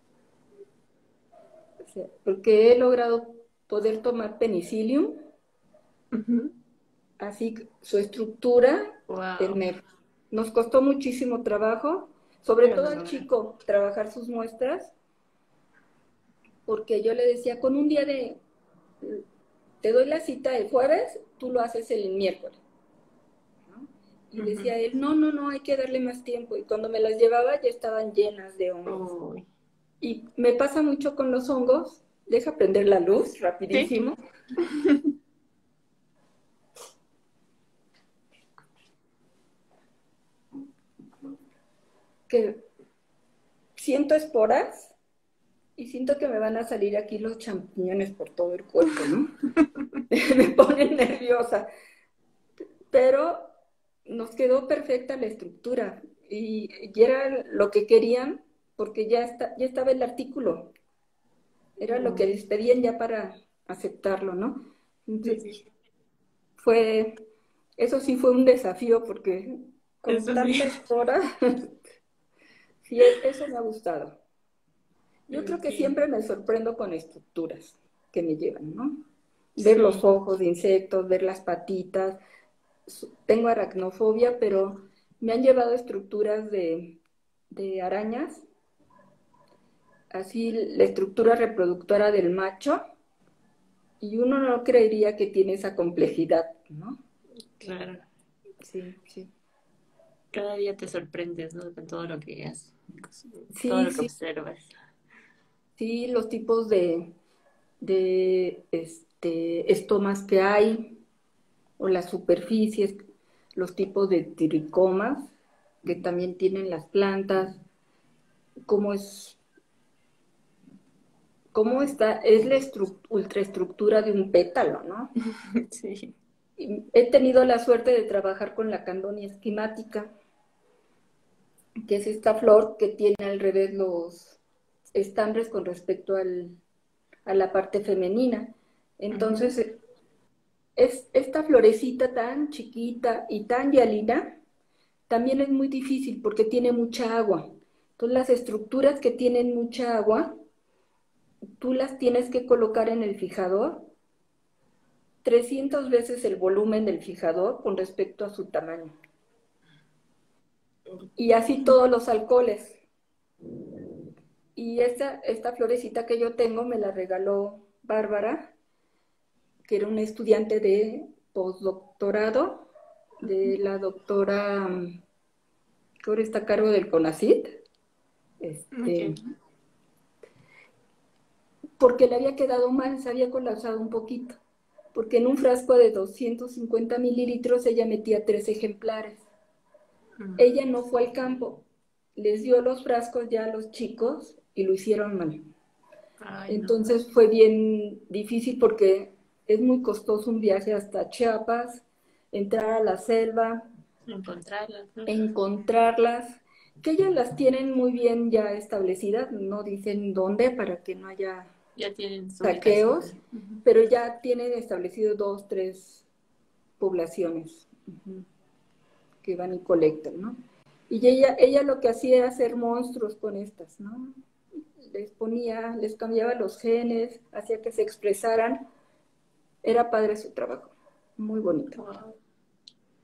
O sea, porque he logrado poder tomar penicillium, Ujú. así su estructura, el Wow, me, nos costó muchísimo trabajo, sobre pero todo lo al logré. chico, trabajar sus muestras, porque yo le decía, con un día de, te doy la cita el jueves, tú lo haces el miércoles, ¿no? Y Ujú. decía él, no, no, no, hay que darle más tiempo. Y cuando me las llevaba ya estaban llenas de hongos. Uy. Y me pasa mucho con los hongos, deja prender la luz Sí. rapidísimo, que siento esporas y siento que me van a salir aquí los champiñones por todo el cuerpo, ¿no? Me ponen nerviosa, pero nos quedó perfecta la estructura y, y era lo que querían porque ya, está, ya estaba el artículo, era lo que Mm. les pedían ya para aceptarlo, ¿no? Sí, Entonces, sí. fue, eso sí fue un desafío porque con Eso sí. tanta espora, sí, e, eso me ha gustado. Yo creo que Ok. siempre me sorprendo con estructuras que me llevan, ¿no? Ver los Sí. ojos de insectos, ver las patitas. Tengo aracnofobia, pero me han llevado estructuras de, de arañas, así la estructura reproductora del macho, y uno no creería que tiene esa complejidad, ¿no? Claro. Sí, sí. Cada día te sorprendes, ¿no? Con todo lo que haces, todo Sí, lo que sí, observas. sí, los tipos de, de este, estomas que hay, o las superficies, los tipos de tricomas que también tienen las plantas, cómo es, cómo está, es la ultraestructura de un pétalo, ¿no? Sí. Y he tenido la suerte de trabajar con la Candonia esquemática, que es esta flor que tiene al revés los estambres con respecto al, a la parte femenina. Ujú. Entonces, es esta florecita tan chiquita y tan hialina, también es muy difícil porque tiene mucha agua. Entonces, las estructuras que tienen mucha agua, tú las tienes que colocar en el fijador trescientas veces el volumen del fijador con respecto a su tamaño. Y así todos los alcoholes. Y esta, esta florecita que yo tengo me la regaló Bárbara, que era una estudiante de postdoctorado de la doctora que ahora está a cargo del CONACYT, este, Ok. porque le había quedado mal, se había colapsado un poquito, porque en un frasco de doscientos cincuenta mililitros ella metía tres ejemplares. Mm. Ella no fue al campo, les dio los frascos ya a los chicos y lo hicieron mal. Ay, no. Entonces fue bien difícil porque es muy costoso un viaje hasta Chiapas, entrar a la selva, Encontrarlas, ¿no? encontrarlas, que ellas las tienen muy bien ya establecidas, no dicen dónde para que no haya Ya tienen su saqueos, ubicación. Ujú. pero ya tienen establecido dos, tres poblaciones uh-huh, que van y colectan, ¿no? Y ella, ella lo que hacía era hacer monstruos con estas, ¿no? Les ponía, les cambiaba los genes, hacía que se expresaran. Era padre su trabajo, muy bonito. Wow.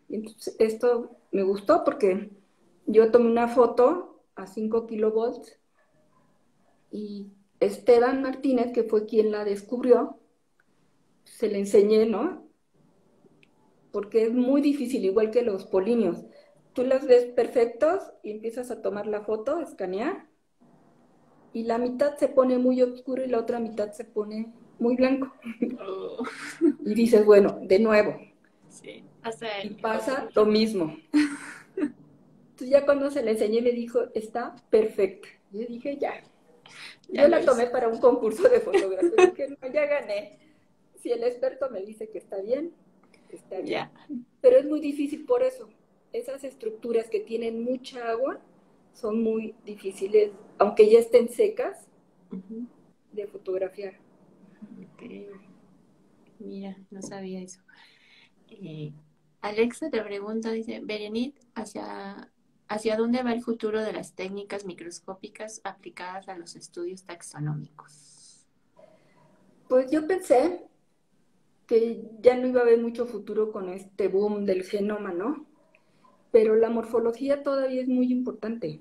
Y entonces esto me gustó porque yo tomé una foto a cinco kilovolts y Esteban Martínez, que fue quien la descubrió, se le enseñé, ¿no? Porque es muy difícil, igual que los polinios. Tú los ves perfectos y empiezas a tomar la foto, escanear, y la mitad se pone muy oscuro y la otra mitad se pone muy blanco. Oh, Y dices, bueno, de nuevo. sí, o sea, Y pasa lo mismo. Entonces ya cuando se le enseñé me dijo, está perfecta. Yo dije, ya. ya Yo lo la tomé hice. para un concurso de fotografía. Dije, no, ya gané. Si el experto me dice que está bien, está bien. Ya. Pero es muy difícil por eso. Esas estructuras que tienen mucha agua son muy difíciles, aunque ya estén secas, Ujú. de fotografiar. Ok. Mira, no sabía eso. Eh, Alexa te pregunta, dice, Berenit, ¿hacia, ¿hacia dónde va el futuro de las técnicas microscópicas aplicadas a los estudios taxonómicos? Pues yo pensé que ya no iba a haber mucho futuro con este boom del genoma, ¿no? Pero la morfología todavía es muy importante.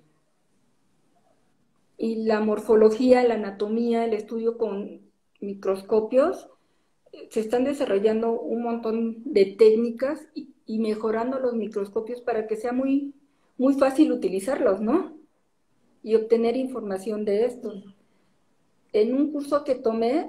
Y la morfología, la anatomía, el estudio con microscopios, se están desarrollando un montón de técnicas y, y mejorando los microscopios para que sea muy, muy fácil utilizarlos, ¿no? Y obtener información de estos. En un curso que tomé,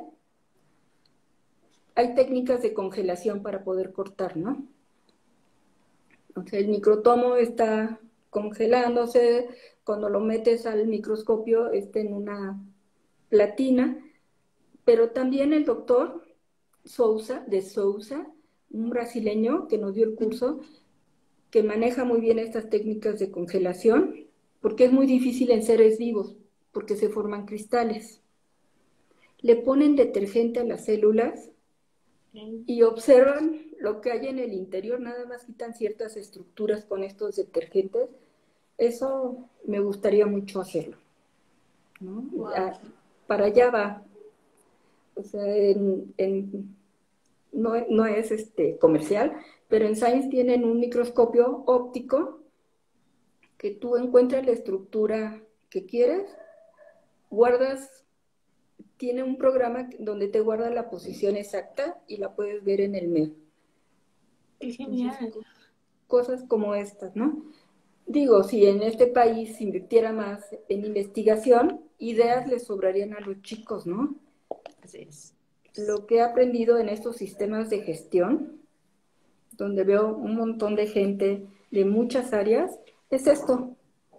hay técnicas de congelación para poder cortar, ¿no? O sea, el microtomo está congelándose, cuando lo metes al microscopio está en una platina, pero también el doctor Sousa, de Sousa, un brasileño que nos dio el curso, que maneja muy bien estas técnicas de congelación, porque es muy difícil en seres vivos, porque se forman cristales. Le ponen detergente a las células Ok. y observan lo que hay en el interior, nada más quitan ciertas estructuras con estos detergentes. Eso me gustaría mucho hacerlo, ¿no? Wow. Ya, para allá va. O sea, en, en, no, no, es este, comercial, pero en Science tienen un microscopio óptico que tú encuentras la estructura que quieres, guardas, tiene un programa donde te guarda la posición exacta y la puedes ver en el M E. Qué Entonces, genial. cosas como estas, ¿no? Digo, si en este país se invirtiera más en investigación, ideas les sobrarían a los chicos, ¿no? Así es. Lo que he aprendido en estos sistemas de gestión, donde veo un montón de gente de muchas áreas, es esto,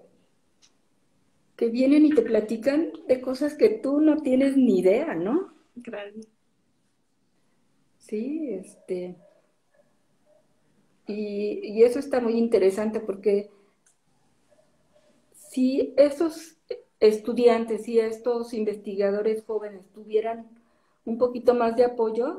que vienen y te platican de cosas que tú no tienes ni idea, ¿no? Gracias. Sí, este, y, y eso está muy interesante porque si estos estudiantes y estos investigadores jóvenes tuvieran un poquito más de apoyo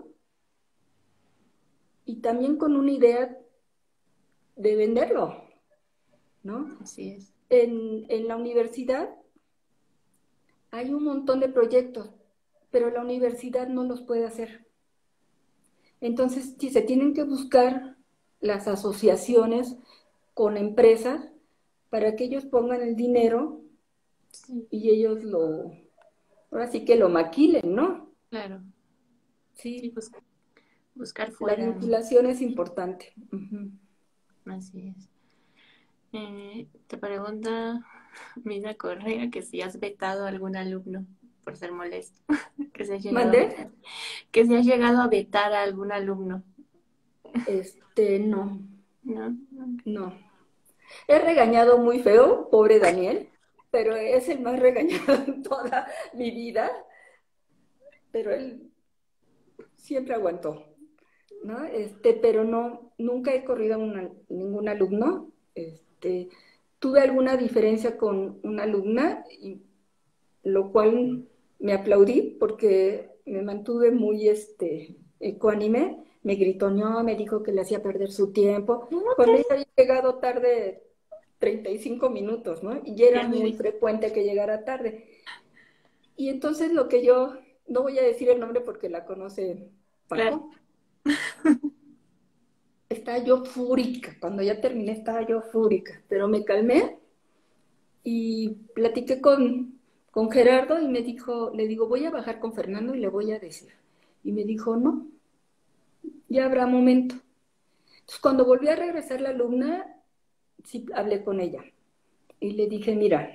y también con una idea de venderlo, ¿no? Así es. En, en la universidad hay un montón de proyectos, pero la universidad no los puede hacer. Entonces, si se tienen que buscar las asociaciones con empresas para que ellos pongan el dinero Sí, y ellos lo, ahora sí que lo maquilen, ¿no? claro. Sí, Sí, bus- buscar la fuera, ¿no? vinculación es importante. Uh-huh. Así es. Eh, te pregunta Mina Correa que si has vetado a algún alumno por ser molesto, que si has llegado a ¿Mandé? vetar, que si has llegado a vetar a algún alumno, Este, no, ¿no? Ok. no. He regañado muy feo, pobre Daniel, pero es el más regañado en toda mi vida, pero él siempre aguantó, ¿no? Este, pero no, nunca he corrido a una, ningún alumno. Este, tuve alguna diferencia con una alumna, y, lo cual me aplaudí porque me mantuve muy este, ecuánime. Me gritoneó, me dijo que le hacía perder su tiempo, ¿Cómo cuando ella crees? había llegado tarde treinta y cinco minutos, ¿no? Y ya era Ya me muy di. frecuente que llegara tarde. Y entonces lo que yo, no voy a decir el nombre porque la conoce Claro. Paco, estaba yo fúrica, cuando ya terminé estaba yo fúrica, pero me calmé y platiqué con, con Gerardo y me dijo, le digo, voy a bajar con Fernando y le voy a decir. Y me dijo, no, ya habrá momento. Entonces, cuando volví a regresar la alumna, sí hablé con ella y le dije, mira,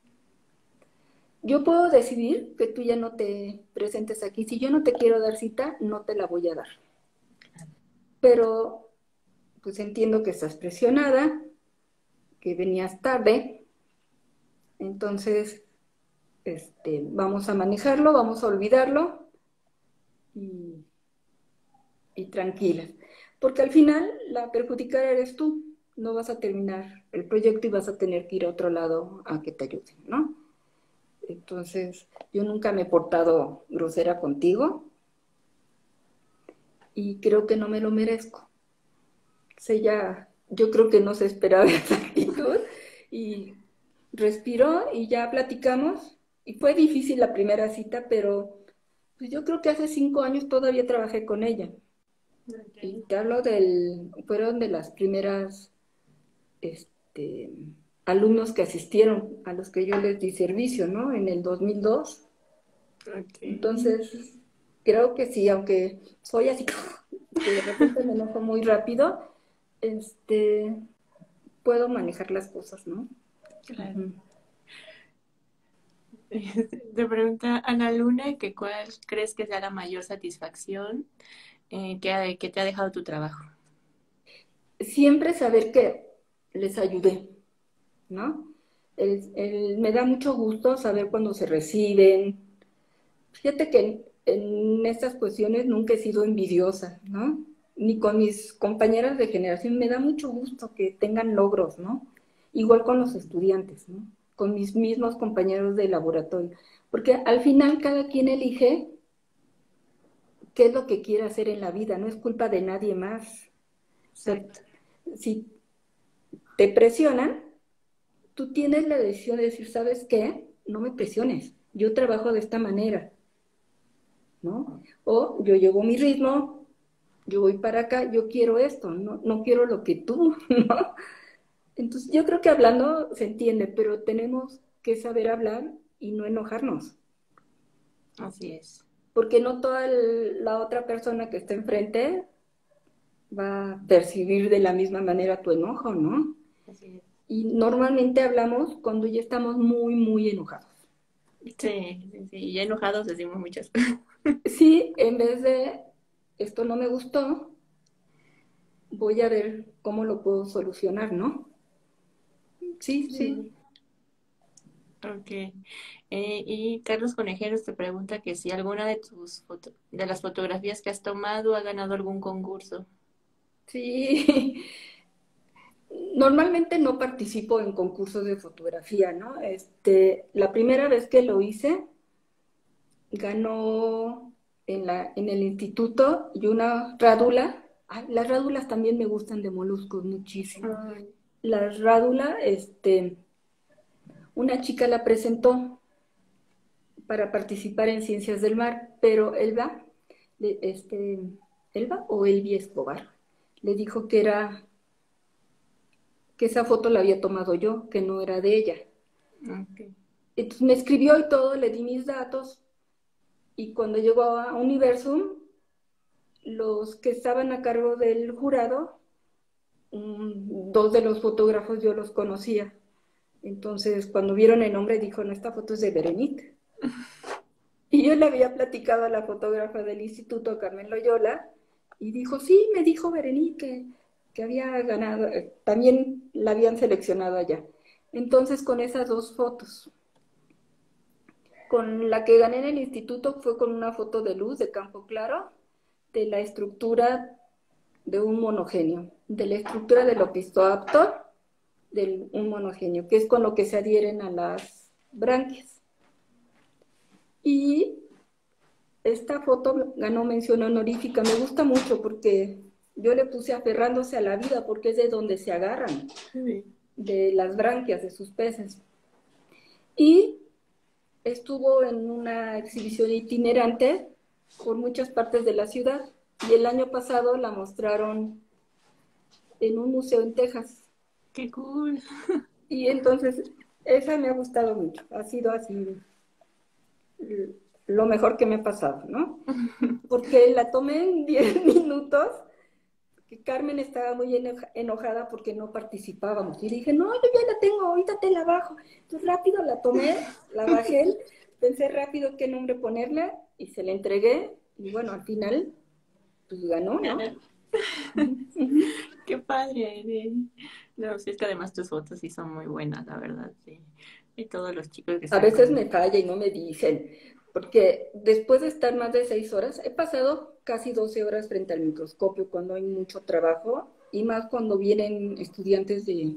yo puedo decidir que tú ya no te presentes aquí. Si yo no te quiero dar cita, no te la voy a dar. Pero, pues entiendo que estás presionada, que venías tarde, entonces, este, vamos a manejarlo, vamos a olvidarlo y, y tranquilas. Porque al final la perjudicada eres tú. No vas a terminar el proyecto y vas a tener que ir a otro lado a que te ayuden, ¿no? Entonces, yo nunca me he portado grosera contigo y creo que no me lo merezco. Ella, yo creo que no se esperaba esa actitud y respiró y ya platicamos. Y fue difícil la primera cita, pero pues yo creo que hace cinco años todavía trabajé con ella. Y te hablo del, fueron de las primeras este, alumnos que asistieron a los que yo les di servicio, ¿no? En el dos mil dos. Okay. Entonces, creo que sí, aunque soy así, que de repente me enojo muy rápido, este, puedo manejar las cosas, ¿no? Claro. Uh-huh. Te pregunta Ana Luna que cuál crees que sea la mayor satisfacción eh, que, que te ha dejado tu trabajo. Siempre saber que les ayudé, ¿no? El, el, me da mucho gusto saber cuando se reciben. Fíjate que en, en estas cuestiones nunca he sido envidiosa, ¿no? Ni con mis compañeras de generación. Me da mucho gusto que tengan logros, ¿no? Igual con los estudiantes, ¿no? Con mis mismos compañeros de laboratorio. Porque al final cada quien elige qué es lo que quiere hacer en la vida, no es culpa de nadie más. Exacto. Si te presionan, tú tienes la decisión de decir, ¿sabes qué? No me presiones, yo trabajo de esta manera, ¿no? O yo llevo mi ritmo, yo voy para acá, yo quiero esto, no, no quiero lo que tú, ¿no? Entonces yo creo que hablando se entiende, pero tenemos que saber hablar y no enojarnos. Así es. Porque no toda el, la otra persona que está enfrente va a percibir de la misma manera tu enojo, ¿no? Así es. Y normalmente hablamos cuando ya estamos muy, muy enojados. Sí, sí, sí. Ya enojados decimos muchas cosas. Sí, en vez de esto no me gustó, voy a ver cómo lo puedo solucionar, ¿no? Sí, sí. sí. Ok. Eh, y Carlos Conejeros te pregunta que si alguna de tus foto de las fotografías que has tomado ha ganado algún concurso. Sí. Normalmente no participo en concursos de fotografía, ¿no? Este, la primera vez que lo hice, ganó en, la, en el instituto y una rádula. Ay, las rádulas también me gustan de moluscos muchísimo. Ay. La rádula, este, una chica la presentó para participar en Ciencias del Mar, pero Elba, este, Elba o Elvi Escobar, le dijo que era, que esa foto la había tomado yo, que no era de ella. Okay. Entonces me escribió y todo, le di mis datos, y cuando llegó a Universum, los que estaban a cargo del jurado, um, dos de los fotógrafos yo los conocía. Entonces, cuando vieron el nombre, dijo, no, esta foto es de Berenice. Y yo le había platicado a la fotógrafa del instituto, Carmen Loyola, y dijo, sí, me dijo Berenice que, que había ganado, eh, también la habían seleccionado allá. Entonces, con esas dos fotos. Con la que gané en el instituto fue con una foto de luz de campo claro, de la estructura de un monogenio, de la estructura del opistoaptor de un monogenio, que es con lo que se adhieren a las branquias. Y esta foto ganó mención honorífica, me gusta mucho porque yo le puse aferrándose a la vida, porque es de donde se agarran, sí. De las branquias de sus peces. Y estuvo en una exhibición itinerante por muchas partes de la ciudad, y el año pasado la mostraron en un museo en Texas. ¡Qué cool! Y entonces, esa me ha gustado mucho. Ha sido así lo mejor que me ha pasado, ¿no? Porque la tomé en diez minutos, que Carmen estaba muy enojada porque no participábamos. Y dije, no, yo ya la tengo, ahorita te la bajo. Entonces rápido la tomé, la bajé, pensé rápido qué nombre ponerle y se la entregué. Y bueno, al final, pues ganó, ¿no? ¡Qué padre! No, sí, es que además tus fotos sí son muy buenas, la verdad, sí. Y todos los chicos que A están veces con... me falla y no me dicen, porque después de estar más de seis horas, he pasado casi doce horas frente al microscopio cuando hay mucho trabajo y más cuando vienen estudiantes de,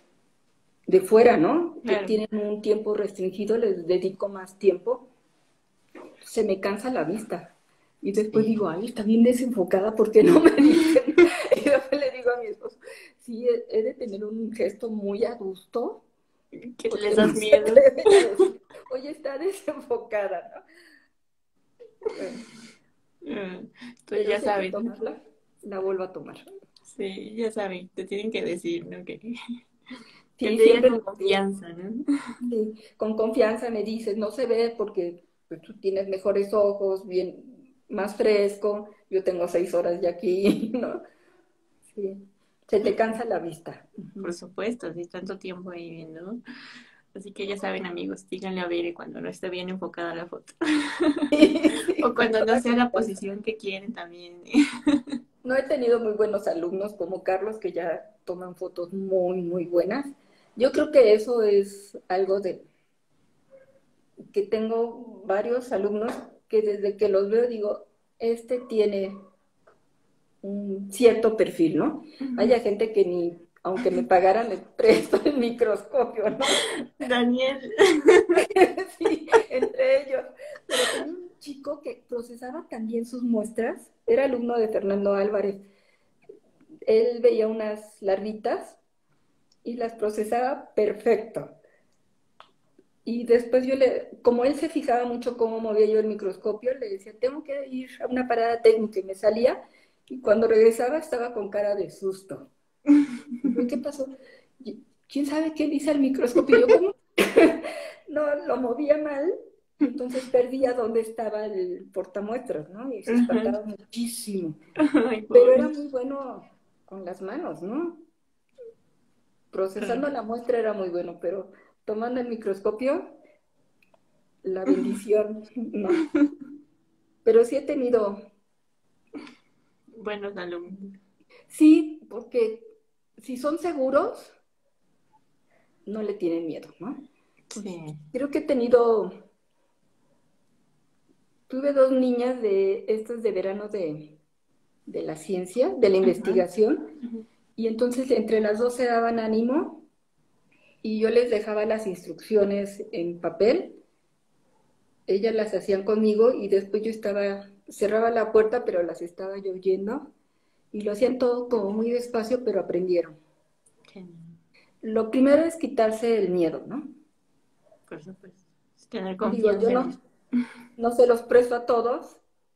de fuera, ¿no? Que Claro. tienen un tiempo restringido, les dedico más tiempo, se me cansa la vista. Y después Sí. digo, ay, está bien desenfocada porque no me dicen. Y después le digo a mi esposo, sí, he, he de tener un gesto muy adusto Que les porque no das se miedo. atreven a decir, oye, está desenfocada, ¿no? Bueno, Mm, Entonces pero ya si hay que saben, tomarla, la vuelvo a tomar. sí, ya saben, te tienen que decir, ¿no? Que, que Sí, te digan siempre con les digo, confianza, ¿no? sí, con confianza me dices, no se ve porque pues, tú tienes mejores ojos, bien, más fresco, yo tengo seis horas ya aquí, ¿no? Sí, se te cansa la vista. Por supuesto, si tanto tiempo ahí viendo. Así que ya saben, amigos, díganle a Bere cuando no esté bien enfocada la foto. Sí, sí, O con cuando no toda sea la confianza. posición que quieren también. No he tenido muy buenos alumnos como Carlos que ya toman fotos muy, muy buenas. Yo creo que eso es algo de que tengo varios alumnos que desde que los veo digo, este tiene un cierto perfil, ¿no? Hay gente que ni, aunque me pagaran, le presto el microscopio, ¿no? Daniel. Sí, entre ellos. Pero tenía un chico que procesaba también sus muestras, era alumno de Fernando Álvarez. Él veía unas larvitas y las procesaba perfecto. Y después yo le, como él se fijaba mucho cómo movía yo el microscopio, le decía, tengo que ir a una parada técnica y me salía. Y cuando regresaba estaba con cara de susto. Y yo, ¿qué pasó? Y, ¿quién sabe qué dice el microscopio? Y yo, ¿cómo? No, lo movía mal y entonces perdía dónde estaba el portamuestras, ¿no? Y se Ajá. espantaba muchísimo. Ay, Pero pobre. era muy bueno con las manos, ¿no? Procesando Ah. la muestra era muy bueno, pero tomando el microscopio, la bendición, no. Pero sí he tenido, Buenos alumnos. sí, porque si son seguros, no le tienen miedo, ¿no? Pues Sí. creo que he tenido, tuve dos niñas de estas de verano de, de la ciencia, de la Ajá. investigación, Ujú. y entonces entre las dos se daban ánimo y yo les dejaba las instrucciones en papel, ellas las hacían conmigo y después yo estaba, cerraba la puerta, pero las estaba yo oyendo y lo hacían todo como muy despacio, pero aprendieron. Genial. Lo primero es quitarse el miedo, ¿no? Por supuesto. Tener Digo, yo confianza en no, él. no se los presto a todos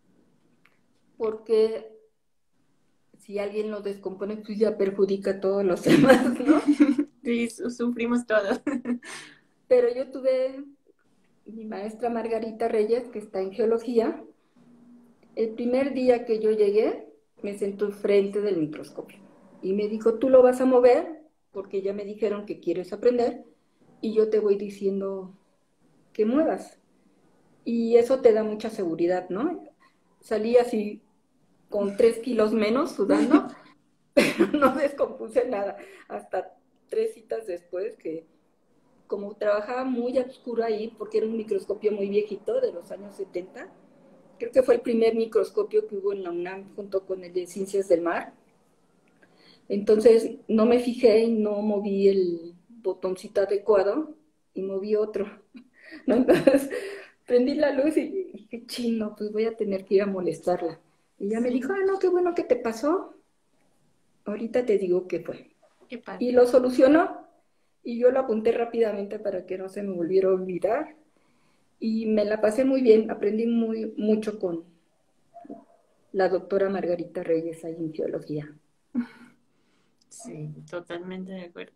porque si alguien los descompone, pues ya perjudica a todos los demás, ¿no? Sí, su- sufrimos todos. Pero yo tuve mi maestra Margarita Reyes, que está en geología. El primer día que yo llegué, me sentó enfrente del microscopio y me dijo, tú lo vas a mover porque ya me dijeron que quieres aprender y yo te voy diciendo que muevas. Y eso te da mucha seguridad, ¿no? Salí así con tres kilos menos sudando, pero no descompuse nada. Hasta tres citas después que como trabajaba muy oscuro ahí, porque era un microscopio muy viejito de los años setenta, creo que fue el primer microscopio que hubo en la UNAM junto con el de Ciencias del Mar. Entonces no me fijé y no moví el botoncito adecuado y moví otro, ¿no? Entonces prendí la luz y dije, chino, pues voy a tener que ir a molestarla. Y ella me dijo, Sí, ah, no, qué bueno que te pasó, ahorita te digo qué fue. qué Y padre. lo solucionó y yo lo apunté rápidamente para que no se me volviera a olvidar y me la pasé muy bien, aprendí muy mucho con la doctora Margarita Reyes ahí en geología. Sí, totalmente de acuerdo.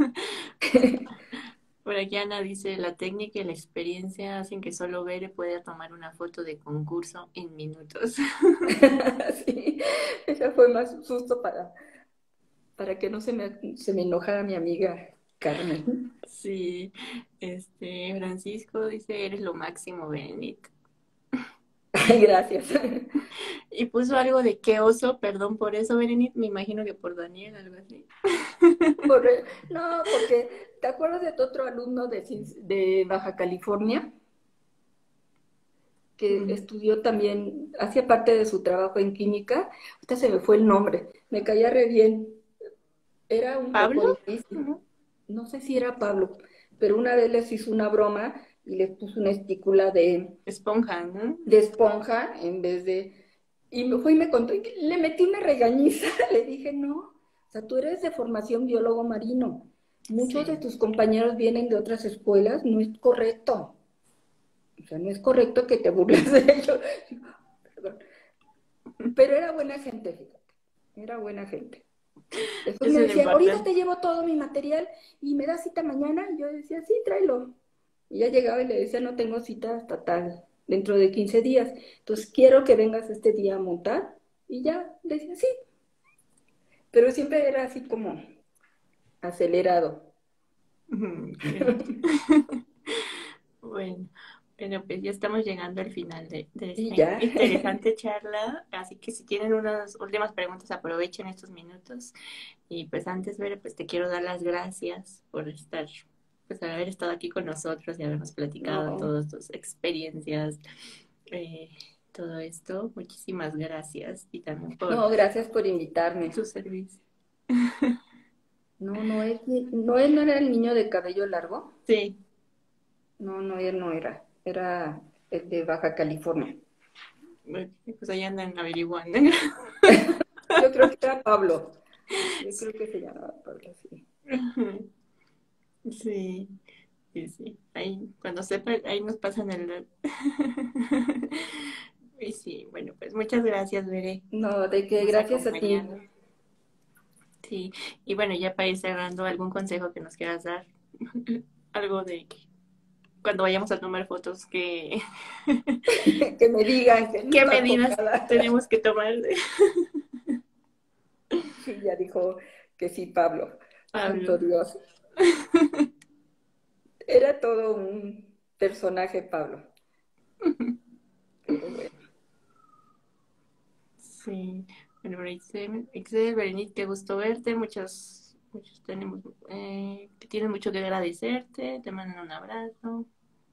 Por aquí Ana dice, la técnica y la experiencia hacen que solo Bere pueda tomar una foto de concurso en minutos. Sí, esa fue más susto para, para que no se me, se me enojara mi amiga Carmen. Sí, este, Francisco dice, eres lo máximo, Berenit. Ay, gracias. Y puso algo de qué oso, perdón por eso, Berenit, me imagino que por Daniel, algo así. Por- no, porque ¿te acuerdas de tu otro alumno de, Cin- de Baja California que Mm. estudió también, hacía parte de su trabajo en química? Ahorita se me fue el nombre, me caía re bien. Era un ¿Pablo? poco difícil. Ujú. No sé si era Pablo, pero una vez les hizo una broma y les puso una estícula de, Esponja, ¿no? de esponja en vez de... Y me fue y me contó, y le metí una regañiza, le dije, no, o sea, tú eres de formación biólogo marino, muchos de Sí, tus compañeros vienen de otras escuelas, no es correcto, o sea, no es correcto que te burles de ellos. Perdón. Pero era buena gente, fíjate, era buena gente. Después eso me es lo decía, ahorita importante. te llevo todo mi material y me das cita mañana. Y yo decía, sí, tráelo. Y ya llegaba y le decía, no tengo cita hasta tal, dentro de quince días. Entonces quiero que vengas este día a montar. Y ya, le decía, sí. Pero siempre era así como acelerado. Ujú, qué- Bueno, bueno, pues ya estamos llegando al final de, de Sí, esta ya. interesante charla, así que si tienen unas últimas preguntas, aprovechen estos minutos. Y pues antes, Vera, pues te quiero dar las gracias por estar, pues haber estado aquí con nosotros y habernos platicado No, todas tus experiencias, eh, todo esto. Muchísimas gracias y también por no, gracias por invitarme. tu servicio. No, no es, no, él no era el niño de cabello largo. Sí, No, no, él no era. Era el de Baja California. pues ahí andan averiguando. Yo creo que era Pablo. Yo creo que se llamaba Pablo, sí. Sí, sí, sí. Ahí, cuando sepa, ahí nos pasan el... Y sí, bueno, pues muchas gracias, Bere, No, de que nos gracias a ti. acompañado. Sí, y bueno, ya para ir cerrando, ¿algún consejo que nos quieras dar? Algo de que cuando vayamos a tomar fotos, ¿qué, Que me digan que no qué está medidas enfocada. tenemos que tomar? Sí, ya dijo que sí, Pablo. Pablo. Santo Dios. Era todo un personaje, Pablo. Pero bueno. Sí, bueno, pero Excel, Excel, Berenice, qué gusto verte. Muchos, muchos tenemos, eh, que tienen mucho que agradecerte. Te mandan un abrazo.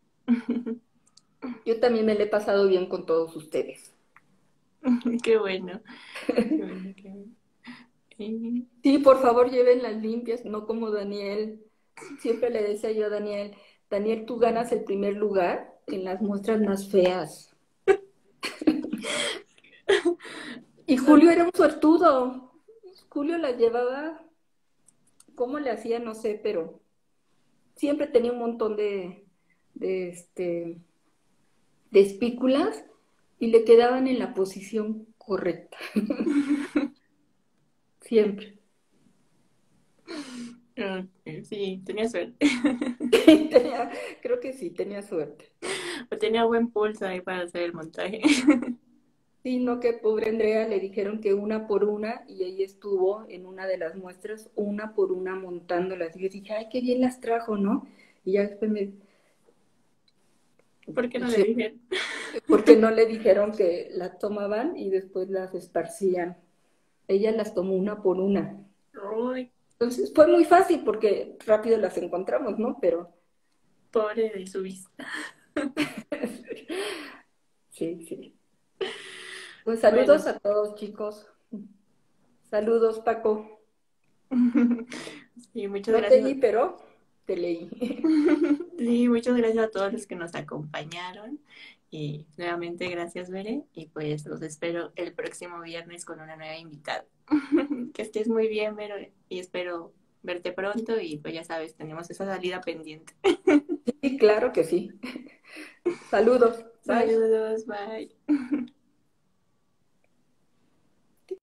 Yo también me le he pasado bien con todos ustedes. Qué bueno, qué bueno, qué bueno. Sí, Sí, por favor, lleven las limpias, no como Daniel. Siempre le decía yo a Daniel, Daniel, tú ganas el primer lugar en las muestras más feas. Y no, Julio era un suertudo. Julio las llevaba, ¿cómo le hacía? No sé, pero siempre tenía un montón de, de, este, de espículas y le quedaban en la posición correcta, siempre. no, sí, tenía suerte. Tenía, creo que sí, tenía suerte. O tenía buen pulso ahí para hacer el montaje. Sí, no que pobre Andrea le dijeron que una por una y ella estuvo en una de las muestras una por una montándolas. Y yo dije, ay, qué bien las trajo, ¿no? Y ya después me, ¿Por qué no pues, le sí, dije? porque no le dijeron que las tomaban y después las esparcían. Ella las tomó una por una. Uy, Entonces fue muy fácil porque rápido las encontramos, ¿no? Pero pobre de su vista. sí, sí. Pues Bueno, saludos a todos, chicos. Saludos, Paco. sí, muchas No te gracias. vi, pero te leí. Sí, muchas gracias a todos los que nos acompañaron. Y nuevamente gracias, Bere. Y pues los espero el próximo viernes con una nueva invitada. Que estés muy bien, Bere. Y espero verte pronto. Y pues ya sabes, tenemos esa salida pendiente. Sí, claro que sí. Saludos. Bye. Saludos, bye.